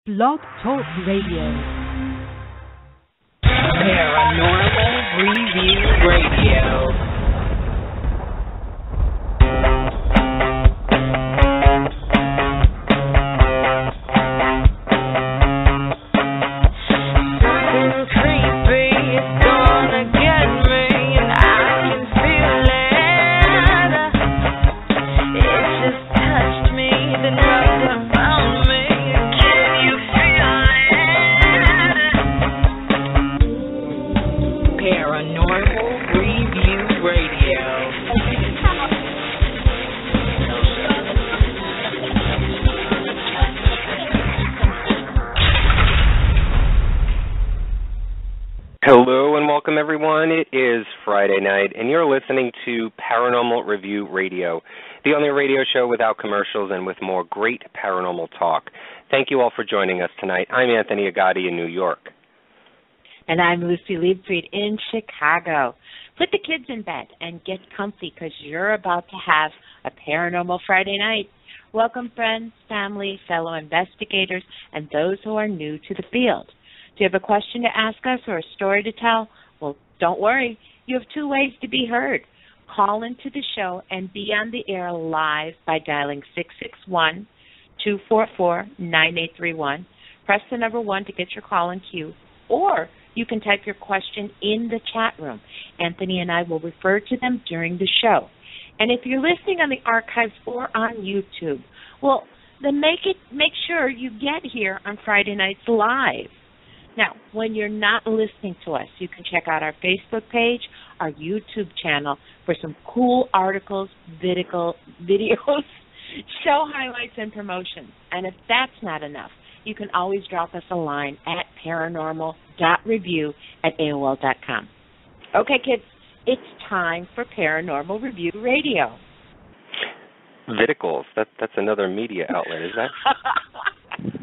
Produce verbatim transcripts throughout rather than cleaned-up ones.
Blog Talk Radio. Paranormal Review Radio. Hello and welcome everyone. It is Friday night and you're listening to Paranormal Review Radio, the only radio show without commercials and with more great paranormal talk. Thank you all for joining us tonight. I'm Anthony Agati in New York. And I'm Lucy Liebfried in Chicago. Put the kids in bed and get comfy because you're about to have a Paranormal Friday night. Welcome friends, family, fellow investigators, and those who are new to the field. Do you have a question to ask us or a story to tell? Well, don't worry. You have two ways to be heard. Call into the show and be on the air live by dialing six six one, two four four, nine eight three one. Press the number one to get your call in queue. Or you can type your question in the chat room. Anthony and I will refer to them during the show. And if you're listening on the archives or on YouTube, well, then make it make sure you get here on Friday nights live. Now, when you're not listening to us, you can check out our Facebook page, our YouTube channel for some cool articles, video, videos, show highlights, and promotions. And if that's not enough, you can always drop us a line at paranormal dot review at A O L dot com. Okay, kids, it's time for Paranormal Review Radio. Vidicals, that, that's another media outlet, is that?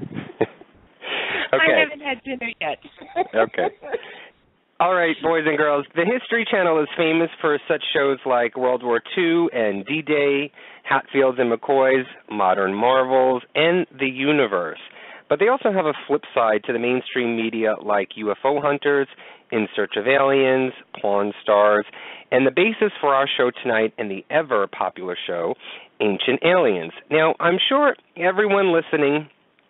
Okay. I haven't had dinner yet. Okay. All right, boys and girls. The History Channel is famous for such shows like World War Two and D-Day, Hatfields and McCoys, Modern Marvels, and The Universe. But they also have a flip side to the mainstream media like U F O Hunters, In Search of Aliens, Pawn Stars, and the basis for our show tonight and the ever-popular show, Ancient Aliens. Now, I'm sure everyone listening...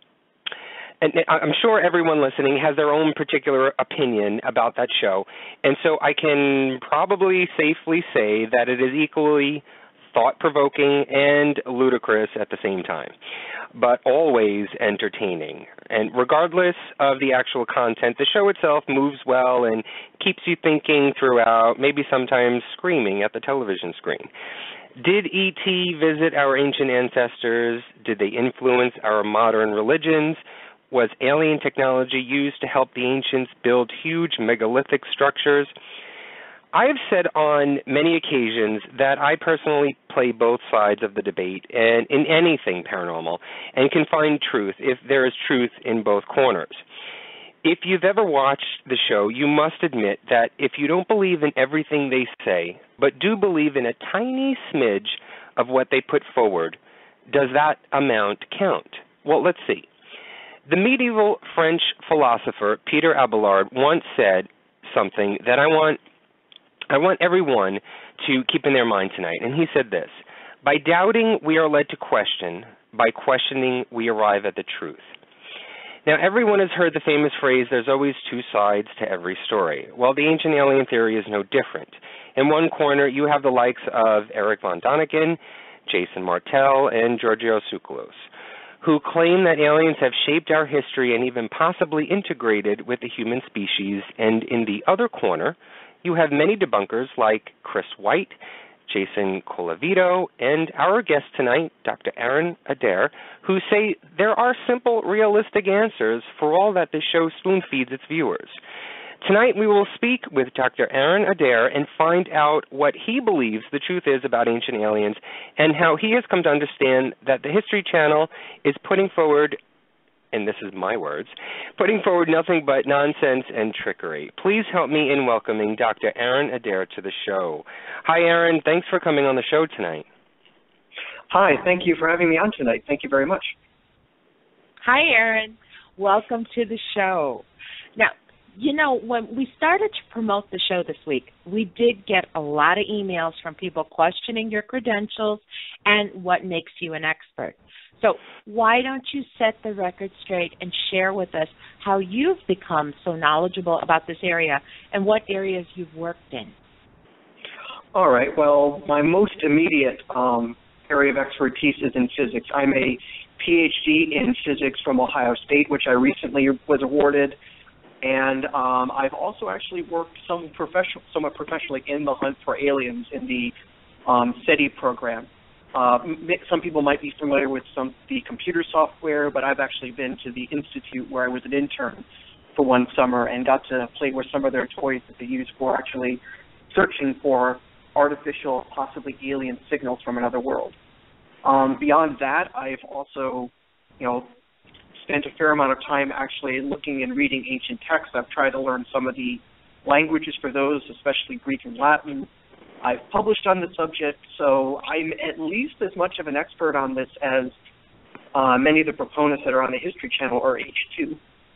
And I'm sure everyone listening has their own particular opinion about that show, and so I can probably safely say that it is equally thought-provoking and ludicrous at the same time, but always entertaining. And regardless of the actual content, the show itself moves well and keeps you thinking throughout, maybe sometimes screaming at the television screen. Did E T visit our ancient ancestors? Did they influence our modern religions? Was alien technology used to help the ancients build huge megalithic structures? I have said on many occasions that I personally play both sides of the debate and in anything paranormal and can find truth if there is truth in both corners. If you've ever watched the show, you must admit that if you don't believe in everything they say, but do believe in a tiny smidge of what they put forward, does that amount count? Well, let's see. The medieval French philosopher Peter Abelard once said something that I want I want everyone to keep in their mind tonight, and he said this: by doubting, we are led to question. By questioning, we arrive at the truth. Now, everyone has heard the famous phrase, there's always two sides to every story. Well, the ancient alien theory is no different. In one corner, you have the likes of Eric von Däniken, Jason Martell, and Giorgio Tsoukalos, who claim that aliens have shaped our history and even possibly integrated with the human species. And in the other corner, you have many debunkers like Chris White, Jason Colavito, and our guest tonight, Doctor Aaron Adair, who say there are simple, realistic answers for all that this show spoon-feeds its viewers. Tonight we will speak with Doctor Aaron Adair and find out what he believes the truth is about ancient aliens and how he has come to understand that the History Channel is putting forward, and this is my words, putting forward nothing but nonsense and trickery. Please help me in welcoming Doctor Aaron Adair to the show. Hi, Aaron. Thanks for coming on the show tonight. Hi. Thank you for having me on tonight. Thank you very much. Hi, Aaron. welcome to the show. Now, you know, when we started to promote the show this week, we did get a lot of emails from people questioning your credentials and what makes you an expert. So why don't you set the record straight and share with us how you've become so knowledgeable about this area and what areas you've worked in? All right. Well, my most immediate um, area of expertise is in physics. I'm a P H D in physics from Ohio State, which I recently was awarded. And um, I've also actually worked some professional, somewhat professionally in the hunt for aliens in the um, SETI program. Uh, some people might be familiar with some the computer software, but I've actually been to the Institute where I was an intern for one summer and got to play with some of their toys that they use for actually searching for artificial, possibly alien signals from another world. Um, beyond that, I've also, you know, spent a fair amount of time actually looking and reading ancient texts. I've tried to learn some of the languages for those, especially Greek and Latin. I've published on the subject, so I'm at least as much of an expert on this as uh, many of the proponents that are on the History Channel are H two.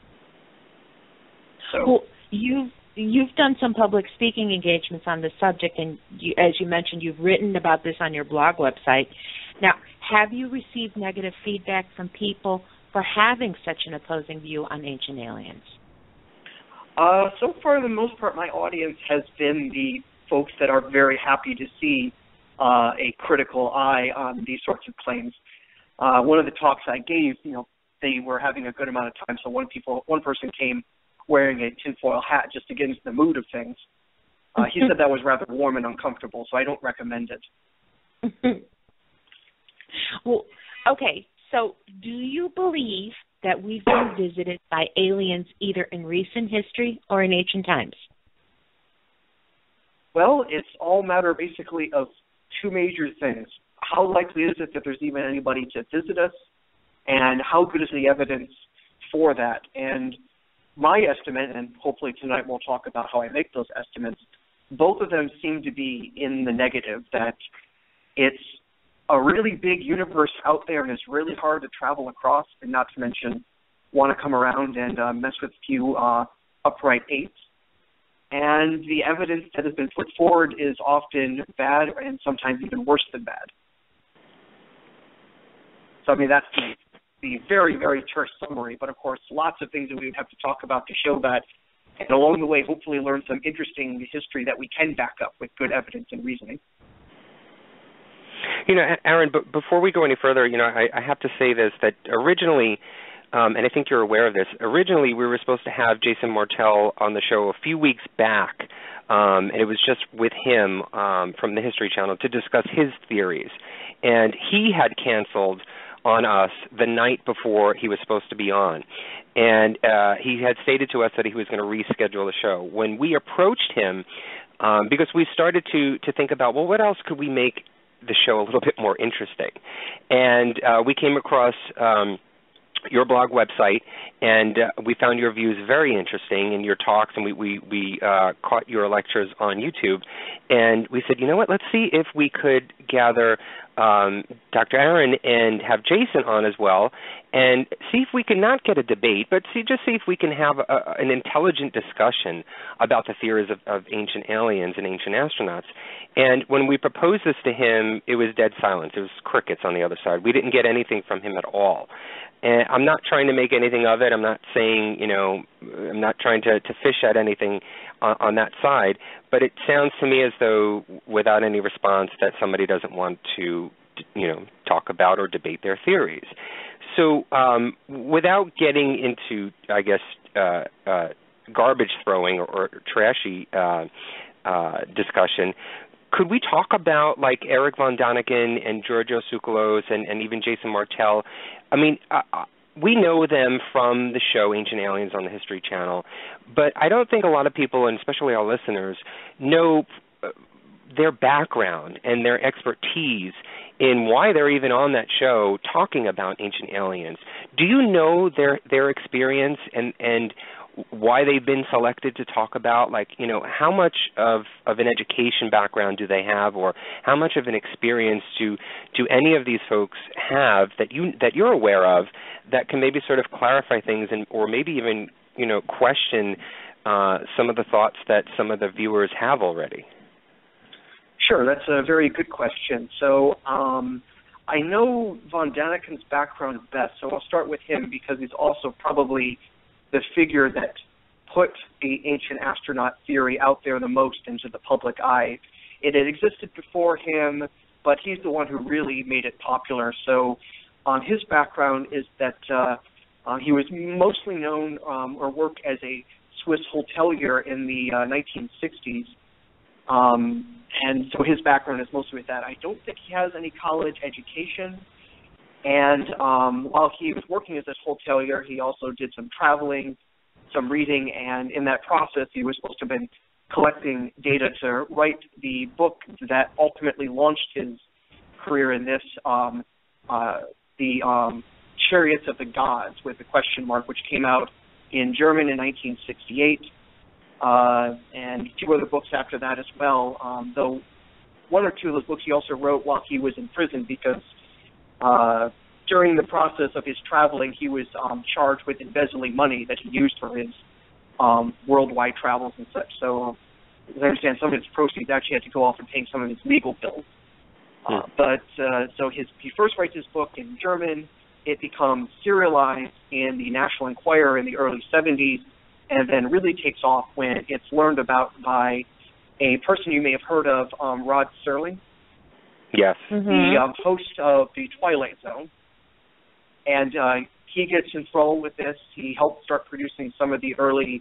So, well, you've, you've done some public speaking engagements on this subject, and you, as you mentioned, you've written about this on your blog website. Now, have you received negative feedback from people for having such an opposing view on ancient aliens? Uh, so far, for the most part, my audience has been the folks that are very happy to see uh, a critical eye on these sorts of claims. Uh, one of the talks I gave, you know, they were having a good amount of time, so one people, one person came wearing a tinfoil hat just to get into the mood of things. Uh, he said that was rather warm and uncomfortable, so I don't recommend it. Well, okay, so do you believe that we've been visited by aliens either in recent history or in ancient times? Well, it's all a matter basically of two major things. How likely is it that there's even anybody to visit us, and how good is the evidence for that? And my estimate, and hopefully tonight we'll talk about how I make those estimates, both of them seem to be in the negative, that it's a really big universe out there and it's really hard to travel across, and not to mention want to come around and uh, mess with a few uh, upright eights. And the evidence that has been put forward is often bad and sometimes even worse than bad. So, I mean, that's the, the very, very terse summary. But, of course, lots of things that we would have to talk about to show that. And along the way, hopefully learn some interesting history that we can back up with good evidence and reasoning. You know, Aaron, but before we go any further, you know, I, I have to say this, that originally, Um, and I think you're aware of this, originally we were supposed to have Jason Martell on the show a few weeks back, um, and it was just with him um, from the History Channel to discuss his theories. And he had canceled on us the night before he was supposed to be on. And uh, he had stated to us that he was going to reschedule the show. When we approached him, um, because we started to, to think about, well, what else could we make the show a little bit more interesting? And uh, we came across Um, your blog website, and uh, we found your views very interesting in your talks, and we we, we uh, caught your lectures on YouTube, and we said, you know what, let's see if we could gather um, Doctor Aaron and have Jason on as well, and see if we can not get a debate, but see just see if we can have a, an intelligent discussion about the theories of, of ancient aliens and ancient astronauts. And when we proposed this to him, it was dead silence. It was crickets on the other side. We didn't get anything from him at all. And I'm not trying to make anything of it. I'm not saying, you know, I'm not trying to, to fish at anything on, on that side. But it sounds to me as though, without any response, that somebody doesn't want to, you know, talk about or debate their theories. So um, without getting into, I guess, uh, uh, garbage throwing or, or trashy uh, uh, discussion, could we talk about, like, Eric von Daniken and Giorgio Tsoukalos and, and even Jason Martell? I mean, uh, we know them from the show Ancient Aliens on the History Channel, but I don't think a lot of people, and especially our listeners, know their background and their expertise in why they're even on that show talking about ancient aliens. Do you know their their experience and, and why they've been selected to talk about, like, you know, how much of, of an education background do they have, or how much of an experience do do any of these folks have that you that you're aware of that can maybe sort of clarify things, and or maybe even, you know, question uh, some of the thoughts that some of the viewers have already? Sure, that's a very good question. So um, I know von Daniken's background best, so I'll start with him because he's also probably the figure that put the ancient astronaut theory out there the most into the public eye. It had existed before him, but he's the one who really made it popular. So um, his background is that uh, uh, he was mostly known um, or worked as a Swiss hotelier in the uh, nineteen sixties. Um, and so his background is mostly with that. I don't think he has any college education. And um, while he was working as a hotelier, he also did some traveling, some reading, and in that process, he was supposed to have been collecting data to write the book that ultimately launched his career in this, um, uh, the um, Chariots of the Gods, with a question mark, which came out in German in nineteen sixty-eight. Uh, and two other books after that as well, um, though one or two of those books he also wrote while he was in prison because uh, during the process of his traveling, he was um, charged with embezzling money that he used for his um, worldwide travels and such. So, as I understand, some of his proceeds actually had to go off and pay some of his legal bills. Uh, hmm. But, uh, so his, he first writes his book in German. It becomes serialized in the National Enquirer in the early seventies, and then really takes off when it's learned about by a person you may have heard of, um, Rod Serling. Yes. Mm-hmm. The um, host of The Twilight Zone. And uh, he gets enthralled with this. He helped start producing some of the early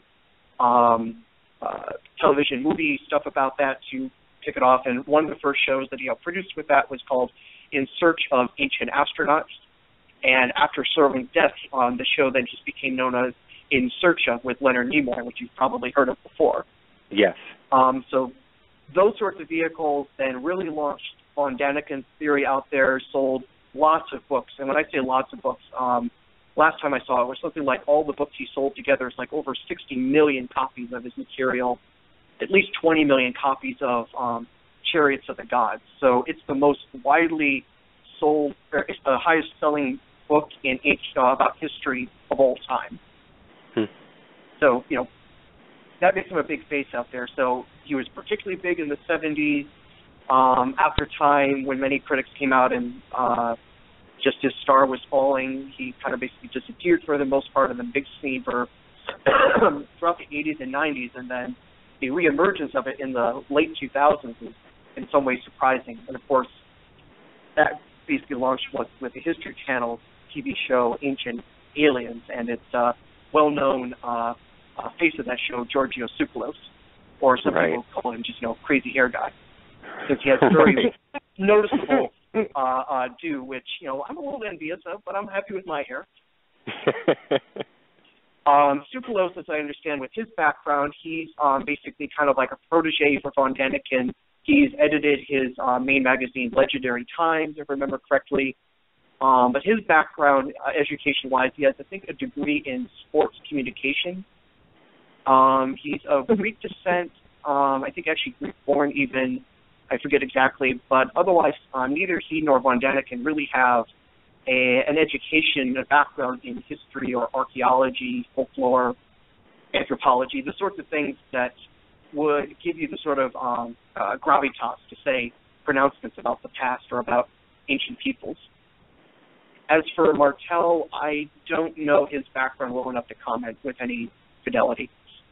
um, uh, television movie stuff about that to kick it off. And one of the first shows that he helped produce with that was called In Search of Ancient Astronauts. And after Serling's death, um, the show then just became known as In Search of, with Leonard Nimoy, which you've probably heard of before. Yes. Um, so those sorts of vehicles then really launched von Daniken's theory out there, sold lots of books. And when I say lots of books, um, last time I saw it was something like all the books he sold together is like over sixty million copies of his material, at least twenty million copies of um, Chariots of the Gods. So it's the most widely sold, or it's the highest selling book in uh, about history of all time. Hmm. So, you know, that makes him a big face out there. So he was particularly big in the seventies. Um, after time, when many critics came out and uh, just his star was falling, he kind of basically disappeared for the most part in the big scene for throughout the eighties and nineties, and then the reemergence of it in the late two thousands is in some ways surprising. And of course, that basically launched with, with the History Channel T V show Ancient Aliens, and its uh, well-known uh, uh, face of that show, Giorgio Tsoukalos, or some right. people call him just, you know, crazy hair guy, since he has very noticeable uh, uh, do, which, you know, I'm a little envious of, but I'm happy with my hair. um, Tsoukalos, as I understand, with his background, he's um, basically kind of like a protege for von Daniken. He's edited his uh, main magazine, Legendary Times, if I remember correctly. Um, but his background, uh, education-wise, he has, I think, a degree in sports communication. Um, he's of Greek descent, um, I think actually Greek-born even, I forget exactly, but otherwise, um, neither he nor von Daniken really have a, an education, a background in history or archaeology, folklore, anthropology, the sorts of things that would give you the sort of um, uh, gravitas to say pronouncements about the past or about ancient peoples. As for Martel, I don't know his background well enough to comment with any fidelity.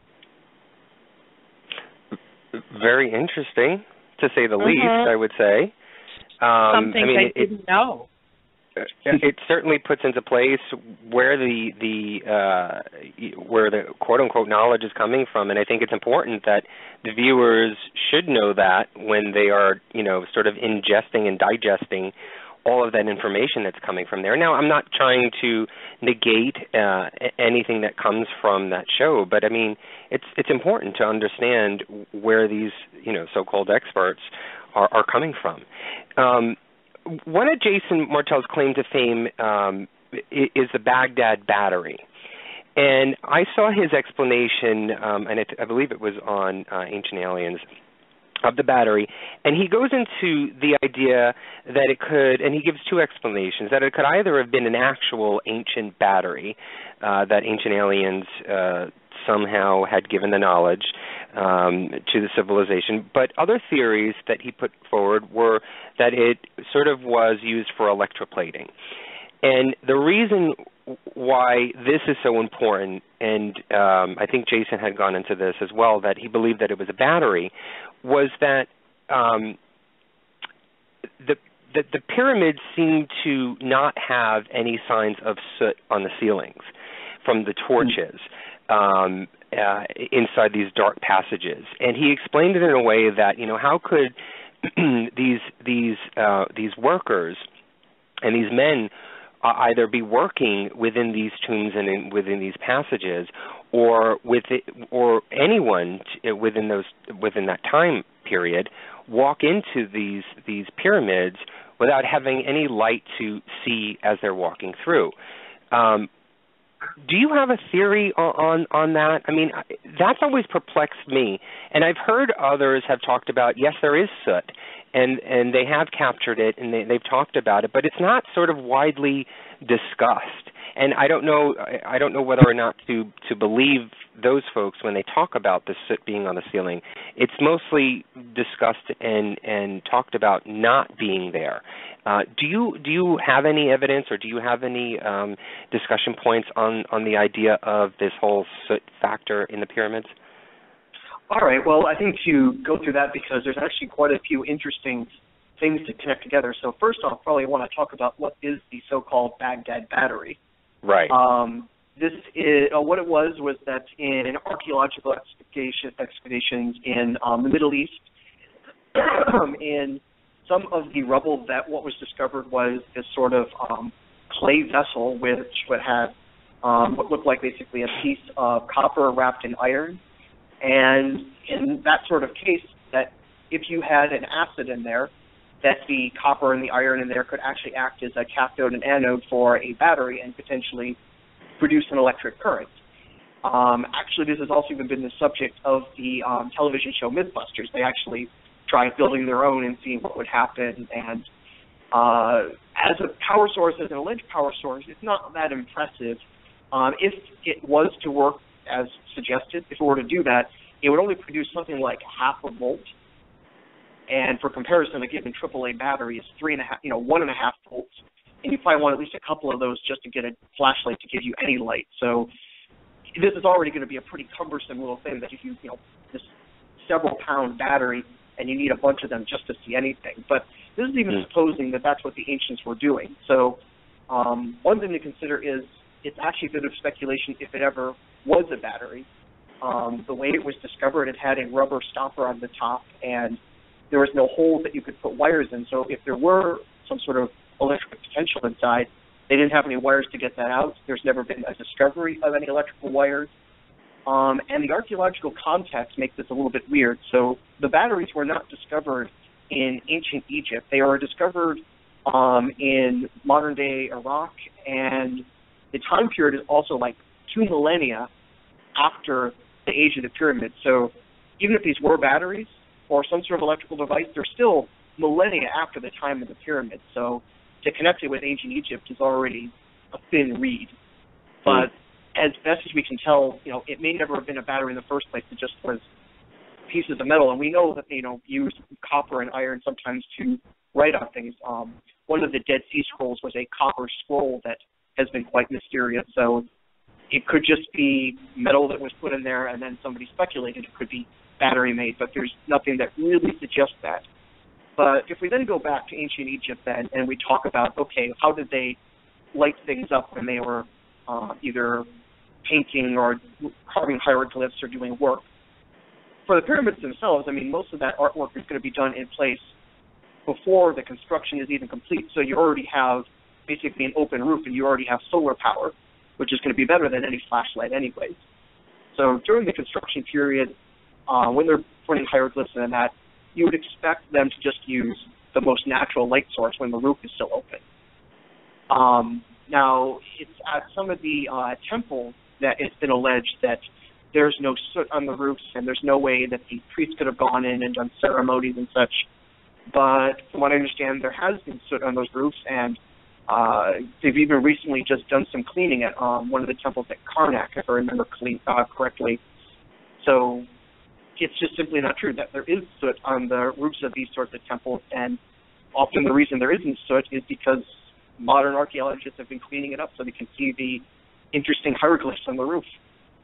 Very interesting, to say the uh-huh. least, I would say. Um, Something I mean, I it, didn't know. It certainly puts into place where the the uh, where the quote unquote knowledge is coming from, and I think it's important that the viewers should know that when they are, you know, sort of ingesting and digesting all of that information that's coming from there. Now, I'm not trying to negate uh, anything that comes from that show, but I mean, it's it's important to understand where these, you know, so-called experts are, are coming from. Um, One of Jason Martel's claim to fame um, is the Baghdad Battery. And I saw his explanation, um, and it, I believe it was on uh, Ancient Aliens, of the battery, and he goes into the idea that it could, and he gives two explanations, that it could either have been an actual ancient battery uh, that Ancient Aliens uh, somehow had given the knowledge um, to the civilization, but other theories that he put forward were that it sort of was used for electroplating. And the reason why this is so important, and um, I think Jason had gone into this as well, that he believed that it was a battery, was that um, the, the the pyramids seemed to not have any signs of soot on the ceilings from the torches um, uh, inside these dark passages. And he explained it in a way that, you know, how could these these uh, these workers and these men Uh, either be working within these tombs and in, within these passages, or with it, or anyone t- within those within that time period walk into these these pyramids without having any light to see as they're walking through. Um, do you have a theory on, on on that? I mean, that's always perplexed me, and I've heard others have talked about, yes, there is soot, and and they have captured it, and they, they've talked about it, but it's not sort of widely discussed. And I don't know I don't know whether or not to, to believe those folks when they talk about the soot being on the ceiling. It's mostly discussed and, and talked about not being there. Uh, do you do you have any evidence, or do you have any um, discussion points on, on the idea of this whole soot factor in the pyramids? All right. Well, I think to go through that, because there's actually quite a few interesting things to connect together. So first off, probably want to talk about what is the so-called Baghdad battery. Right. Um, this is uh, what it was was that in an archaeological excavation, excavations in um, the Middle East, in some of the rubble, that what was discovered was this sort of um, clay vessel which would have um, what looked like basically a piece of copper wrapped in iron. And in that sort of case, that if you had an acid in there, that the copper and the iron in there could actually act as a cathode and anode for a battery and potentially produce an electric current. Um, actually, this has also even been the subject of the um, television show Mythbusters. They actually tried building their own and seeing what would happen. And uh, as a power source, as an alleged power source, it's not that impressive. Um, if it was to work as suggested, if it were to do that, it would only produce something like half a volt. And for comparison, a given triple A battery is three and a half, you know, one and a half volts. And you probably want at least a couple of those just to get a flashlight to give you any light. So this is already going to be a pretty cumbersome little thing that if you, you know, this several pound battery and you need a bunch of them just to see anything. But this is even mm. supposing that that's what the ancients were doing. So um, one thing to consider is it's actually a bit of speculation if it ever was a battery. Um, the way it was discovered, it had a rubber stopper on the top, and there was no hole that you could put wires in. So if there were some sort of electric potential inside, they didn't have any wires to get that out. There's never been a discovery of any electrical wires. Um, and the archaeological context makes this a little bit weird. So the batteries were not discovered in ancient Egypt. They were discovered um, in modern-day Iraq, and the time period is also like two millennia after the age of the pyramids. So even if these were batteries or some sort of electrical device, they're still millennia after the time of the pyramids. So to connect it with ancient Egypt is already a thin reed. But as best as we can tell, you know, it may never have been a battery in the first place. It just was pieces of metal. And we know that they, you know, use copper and iron sometimes to write on things. Um, one of the Dead Sea Scrolls was a copper scroll that has been quite mysterious. So it could just be metal that was put in there, and then somebody speculated it could be battery made, but there's nothing that really suggests that. But if we then go back to ancient Egypt then, and we talk about, okay, how did they light things up when they were uh, either painting or carving hieroglyphs or doing work? For the pyramids themselves, I mean, most of that artwork is going to be done in place before the construction is even complete. So you already have basically an open roof, and you already have solar power, which is going to be better than any flashlight anyways. So during the construction period, uh, when they're putting hieroglyphs and that, you would expect them to just use the most natural light source when the roof is still open. Um, now, it's at some of the uh, temples that it's been alleged that there's no soot on the roofs and there's no way that the priests could have gone in and done ceremonies and such. But from what I understand, there has been soot on those roofs, and uh, they've even recently just done some cleaning at um, one of the temples at Karnak, if I remember clean, uh, correctly. So it's just simply not true that there is soot on the roofs of these sorts of temples, and often the reason there isn't soot is because modern archaeologists have been cleaning it up so they can see the interesting hieroglyphs on the roof.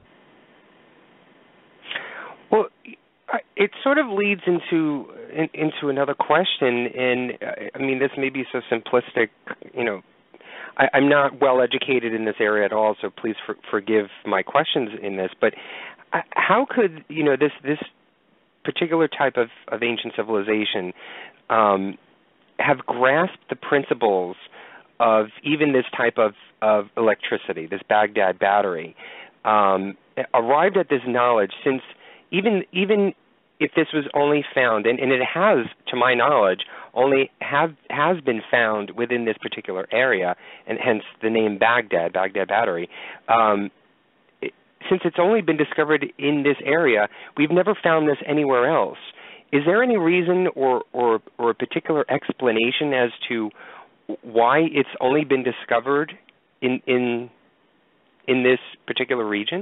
Well, it sort of leads into in, into another question, and I mean, this may be so simplistic. You know, I, I'm not well educated in this area at all, so please for, forgive my questions in this. But how could you know this this particular type of, of ancient civilization um, have grasped the principles of even this type of, of electricity, this Baghdad battery, um, arrived at this knowledge since even even if this was only found, and, and it has, to my knowledge, only have has been found within this particular area, and hence the name Baghdad, Baghdad battery. Um, it, since it's only been discovered in this area, we've never found this anywhere else. Is there any reason or, or, or a particular explanation as to why it's only been discovered in in in this particular region?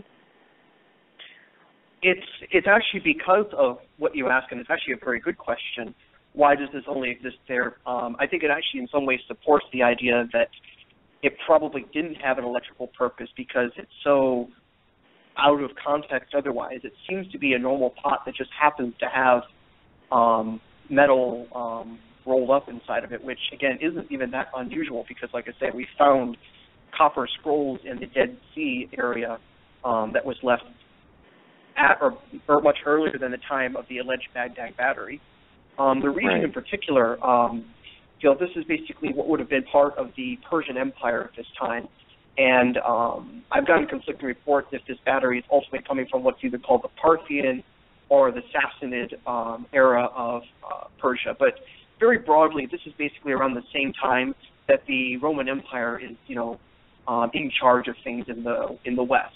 It's it's actually because of what you ask, and it's actually a very good question. Why does this only exist there? Um, I think it actually in some ways supports the idea that it probably didn't have an electrical purpose because it's so out of context otherwise. It seems to be a normal pot that just happens to have um, metal um, rolled up inside of it, which, again, isn't even that unusual because, like I said, we found copper scrolls in the Dead Sea area um, that was left at or, or much earlier than the time of the alleged Baghdad battery. Um, the region right. in particular, um, you know, this is basically what would have been part of the Persian Empire at this time. And um, I've gotten conflicting reports if this battery is ultimately coming from what's either called the Parthian or the Sassanid um, era of uh, Persia. But very broadly, this is basically around the same time that the Roman Empire is, you know, um, in charge of things in the in the West.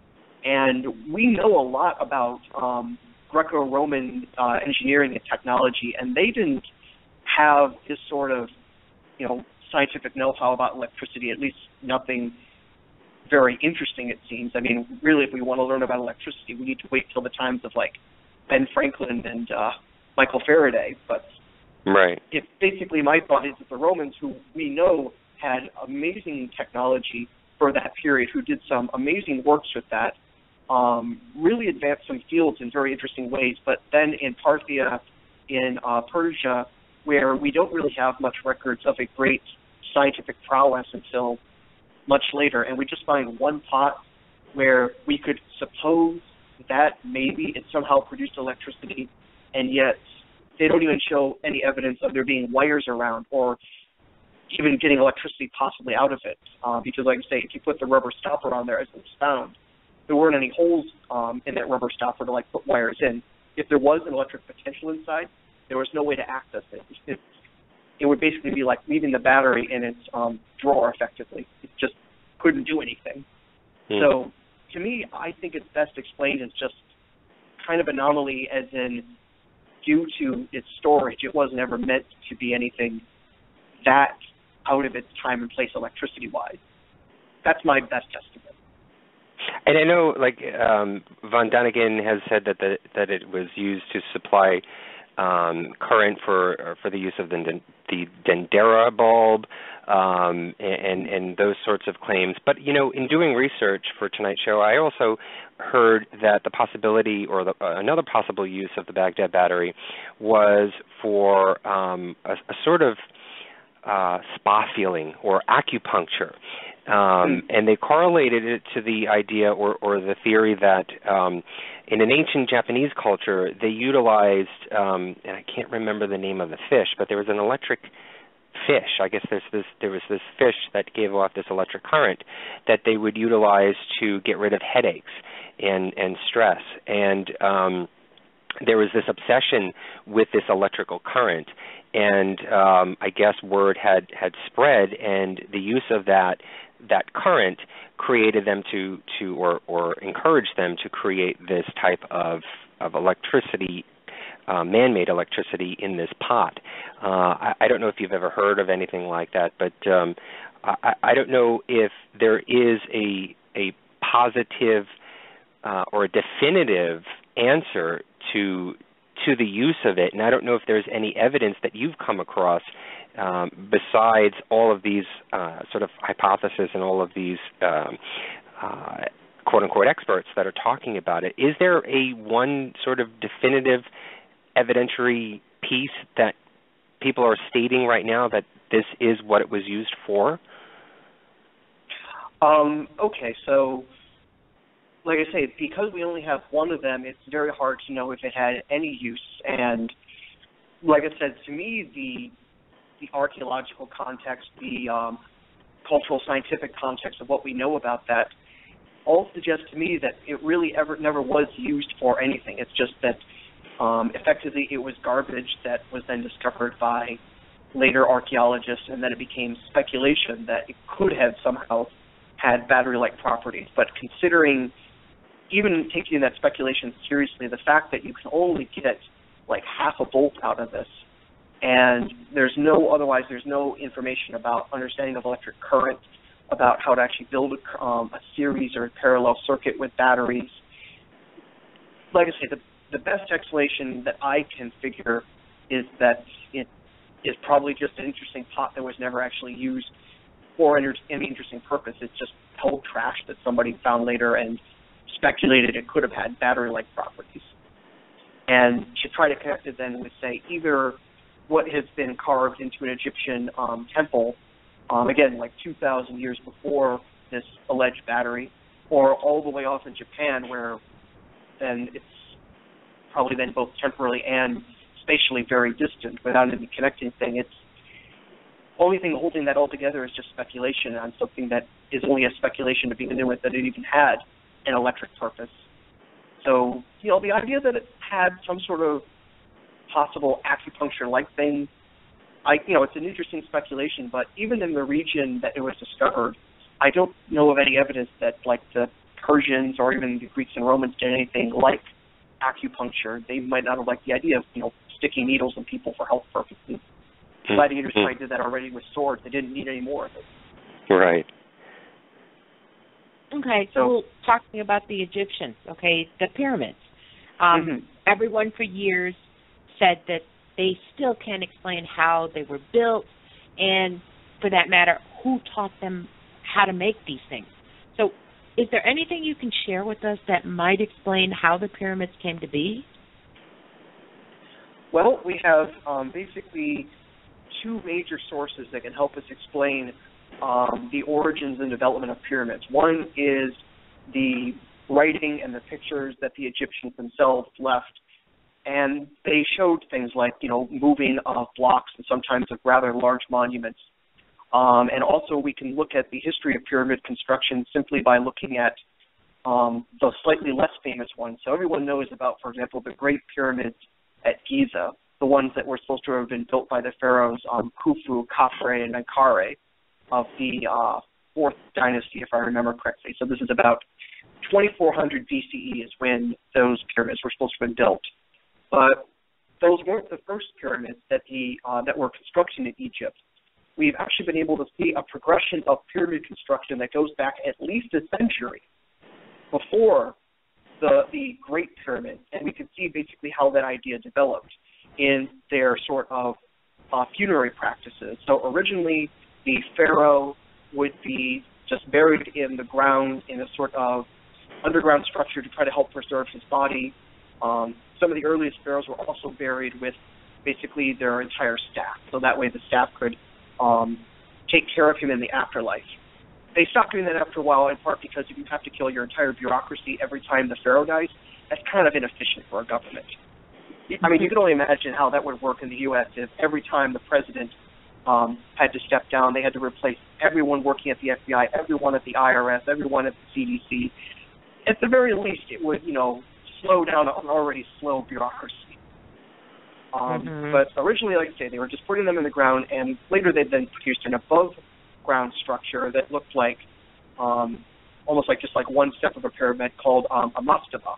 And we know a lot about um, Greco-Roman uh, engineering and technology, and they didn't have this sort of, you know, scientific know-how about electricity, at least nothing very interesting, it seems. I mean, really, if we want to learn about electricity, we need to wait till the times of, like, Ben Franklin and uh, Michael Faraday. But right. it, basically my thought is that the Romans, who we know had amazing technology for that period, who did some amazing works with that, um, really advanced some fields in very interesting ways. But then in Parthia, in uh, Persia, where we don't really have much records of a great scientific prowess until much later, and we just find one pot where we could suppose that maybe it somehow produced electricity, and yet they don't even show any evidence of there being wires around or even getting electricity possibly out of it. Uh, because, like I say, if you put the rubber stopper on there as it was found, there weren't any holes um, in that rubber stopper to, like, put wires in. If there was an electric potential inside, there was no way to access it. It, it would basically be like leaving the battery in its um, drawer, effectively. It just couldn't do anything. Hmm. So, to me, I think it's best explained as just kind of anomaly, as in due to its storage, it wasn't ever meant to be anything that out of its time and place electricity-wise. That's my best estimate. And I know, like, um, von Däniken has said that the, that it was used to supply um, current for for the use of the the Dendera bulb um, and and those sorts of claims. But you know, in doing research for tonight's show, I also heard that the possibility or the, uh, another possible use of the Baghdad battery was for um, a, a sort of uh, spa feeling or acupuncture. Um, and they correlated it to the idea or, or the theory that um, in an ancient Japanese culture, they utilized, um, and I can't remember the name of the fish, but there was an electric fish. I guess there's this, there was this fish that gave off this electric current that they would utilize to get rid of headaches and, and stress. And um, there was this obsession with this electrical current. And um, I guess word had, had spread, and the use of that that current created them to, to or, or encouraged them to create this type of, of electricity, uh, man-made electricity in this pot. Uh, I, I don't know if you've ever heard of anything like that, but um, I, I don't know if there is a, a positive uh, or a definitive answer to to the use of it, and I don't know if there's any evidence that you've come across um, besides all of these uh, sort of hypotheses and all of these um, uh, quote-unquote experts that are talking about it. Is there a one sort of definitive evidentiary piece that people are stating right now that this is what it was used for? Um, okay, so like I say, because we only have one of them, it's very hard to know if it had any use. And like I said, to me, the the archaeological context, the um, cultural scientific context of what we know about that, all suggest to me that it really ever never was used for anything. It's just that um, effectively it was garbage that was then discovered by later archaeologists, and then it became speculation that it could have somehow had battery-like properties. But considering, even taking that speculation seriously, the fact that you can only get like half a volt out of this, and there's no, otherwise there's no information about understanding of electric current, about how to actually build a, um, a series or a parallel circuit with batteries. Like I say, the, the best explanation that I can figure is that it is probably just an interesting pot that was never actually used for any, any interesting purpose. It's just cold trash that somebody found later and speculated it could have had battery-like properties. And to try to connect it then with, say, either what has been carved into an Egyptian um, temple, um, again, like two thousand years before this alleged battery, or all the way off in Japan where then it's probably then both temporally and spatially very distant without any connecting thing. It's only thing holding that all together is just speculation on something that is only a speculation to begin with, that it even had an electric purpose. So, you know, the idea that it had some sort of possible acupuncture-like thing, I, you know, it's an interesting speculation, but even in the region that it was discovered, I don't know of any evidence that, like, the Persians or even the Greeks and Romans did anything like acupuncture. They might not have liked the idea of, you know, sticking needles in people for health purposes. Gladiators mm-hmm. probably did that already with swords. They didn't need any more of it. Right. Okay, so, so talking about the Egyptians, okay, the pyramids. Um, mm-hmm. Everyone for years said that they still can't explain how they were built, and for that matter, who taught them how to make these things. So is there anything you can share with us that might explain how the pyramids came to be? Well, we have um, basically two major sources that can help us explain um, the origins and development of pyramids. One is the writing and the pictures that the Egyptians themselves left, and they showed things like, you know, moving of blocks and sometimes of rather large monuments. Um, and also we can look at the history of pyramid construction simply by looking at um, the slightly less famous ones. So everyone knows about, for example, the Great Pyramids at Giza, the ones that were supposed to have been built by the pharaohs um, Khufu, Khafre, and Menkaure of the uh, fourth dynasty, if I remember correctly. So this is about twenty-four hundred B C E is when those pyramids were supposed to have been built. But those weren't the first pyramids that the uh, that were constructed in Egypt. We've actually been able to see a progression of pyramid construction that goes back at least a century before the the Great Pyramid, and we can see basically how that idea developed in their sort of uh, funerary practices. So originally, the pharaoh would be just buried in the ground in a sort of underground structure to try to help preserve his body. Um, some of the earliest pharaohs were also buried with basically their entire staff, so that way the staff could um, take care of him in the afterlife. They stopped doing that after a while, in part because if you have to kill your entire bureaucracy every time the pharaoh dies, that's kind of inefficient for a government. I mean, you can only imagine how that would work in the U S if every time the president um, had to step down, they had to replace everyone working at the F B I, everyone at the I R S, everyone at the C D C. At the very least, it would, you know, slow down an already slow bureaucracy. Um, mm-hmm. But originally, like I say, they were just putting them in the ground, and later they then produced an above-ground structure that looked like um, almost like just like one step of a pyramid called um, a mastaba.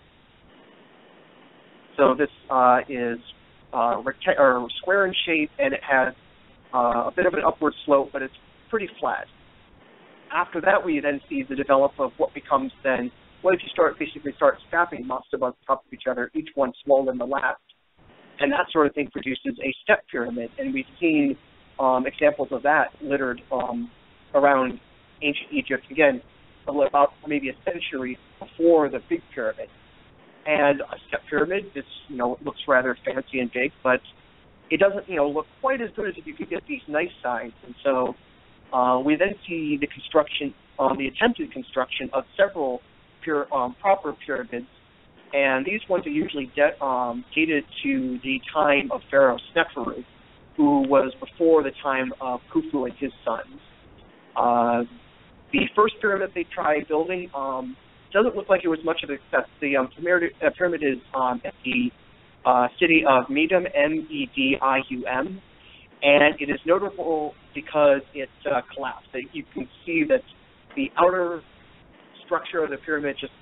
So this uh, is uh, recta- or square in shape, and it has uh, a bit of an upward slope, but it's pretty flat. After that, we then see the develop of what becomes then, what if you start basically start stacking mastabas on top of each other, each one smaller than the last, and that sort of thing produces a step pyramid, and we've seen um, examples of that littered um, around ancient Egypt, again, about maybe a century before the big pyramid. And a step pyramid, is, you know, looks rather fancy and big, but it doesn't, you know, look quite as good as if you could get these nice sides. And so uh, we then see the construction, um, the attempted construction of several pure, um, proper pyramids, and these ones are usually de- um, dated to the time of Pharaoh Sneferu, who was before the time of Khufu and his sons. Uh, the first pyramid they tried building um, doesn't look like it was much of a success. The um, pyramid, uh, pyramid is um, at the uh, city of Medum, M E D I U M, and it is notable because it uh, collapsed. You can see that the outer structure of the pyramid just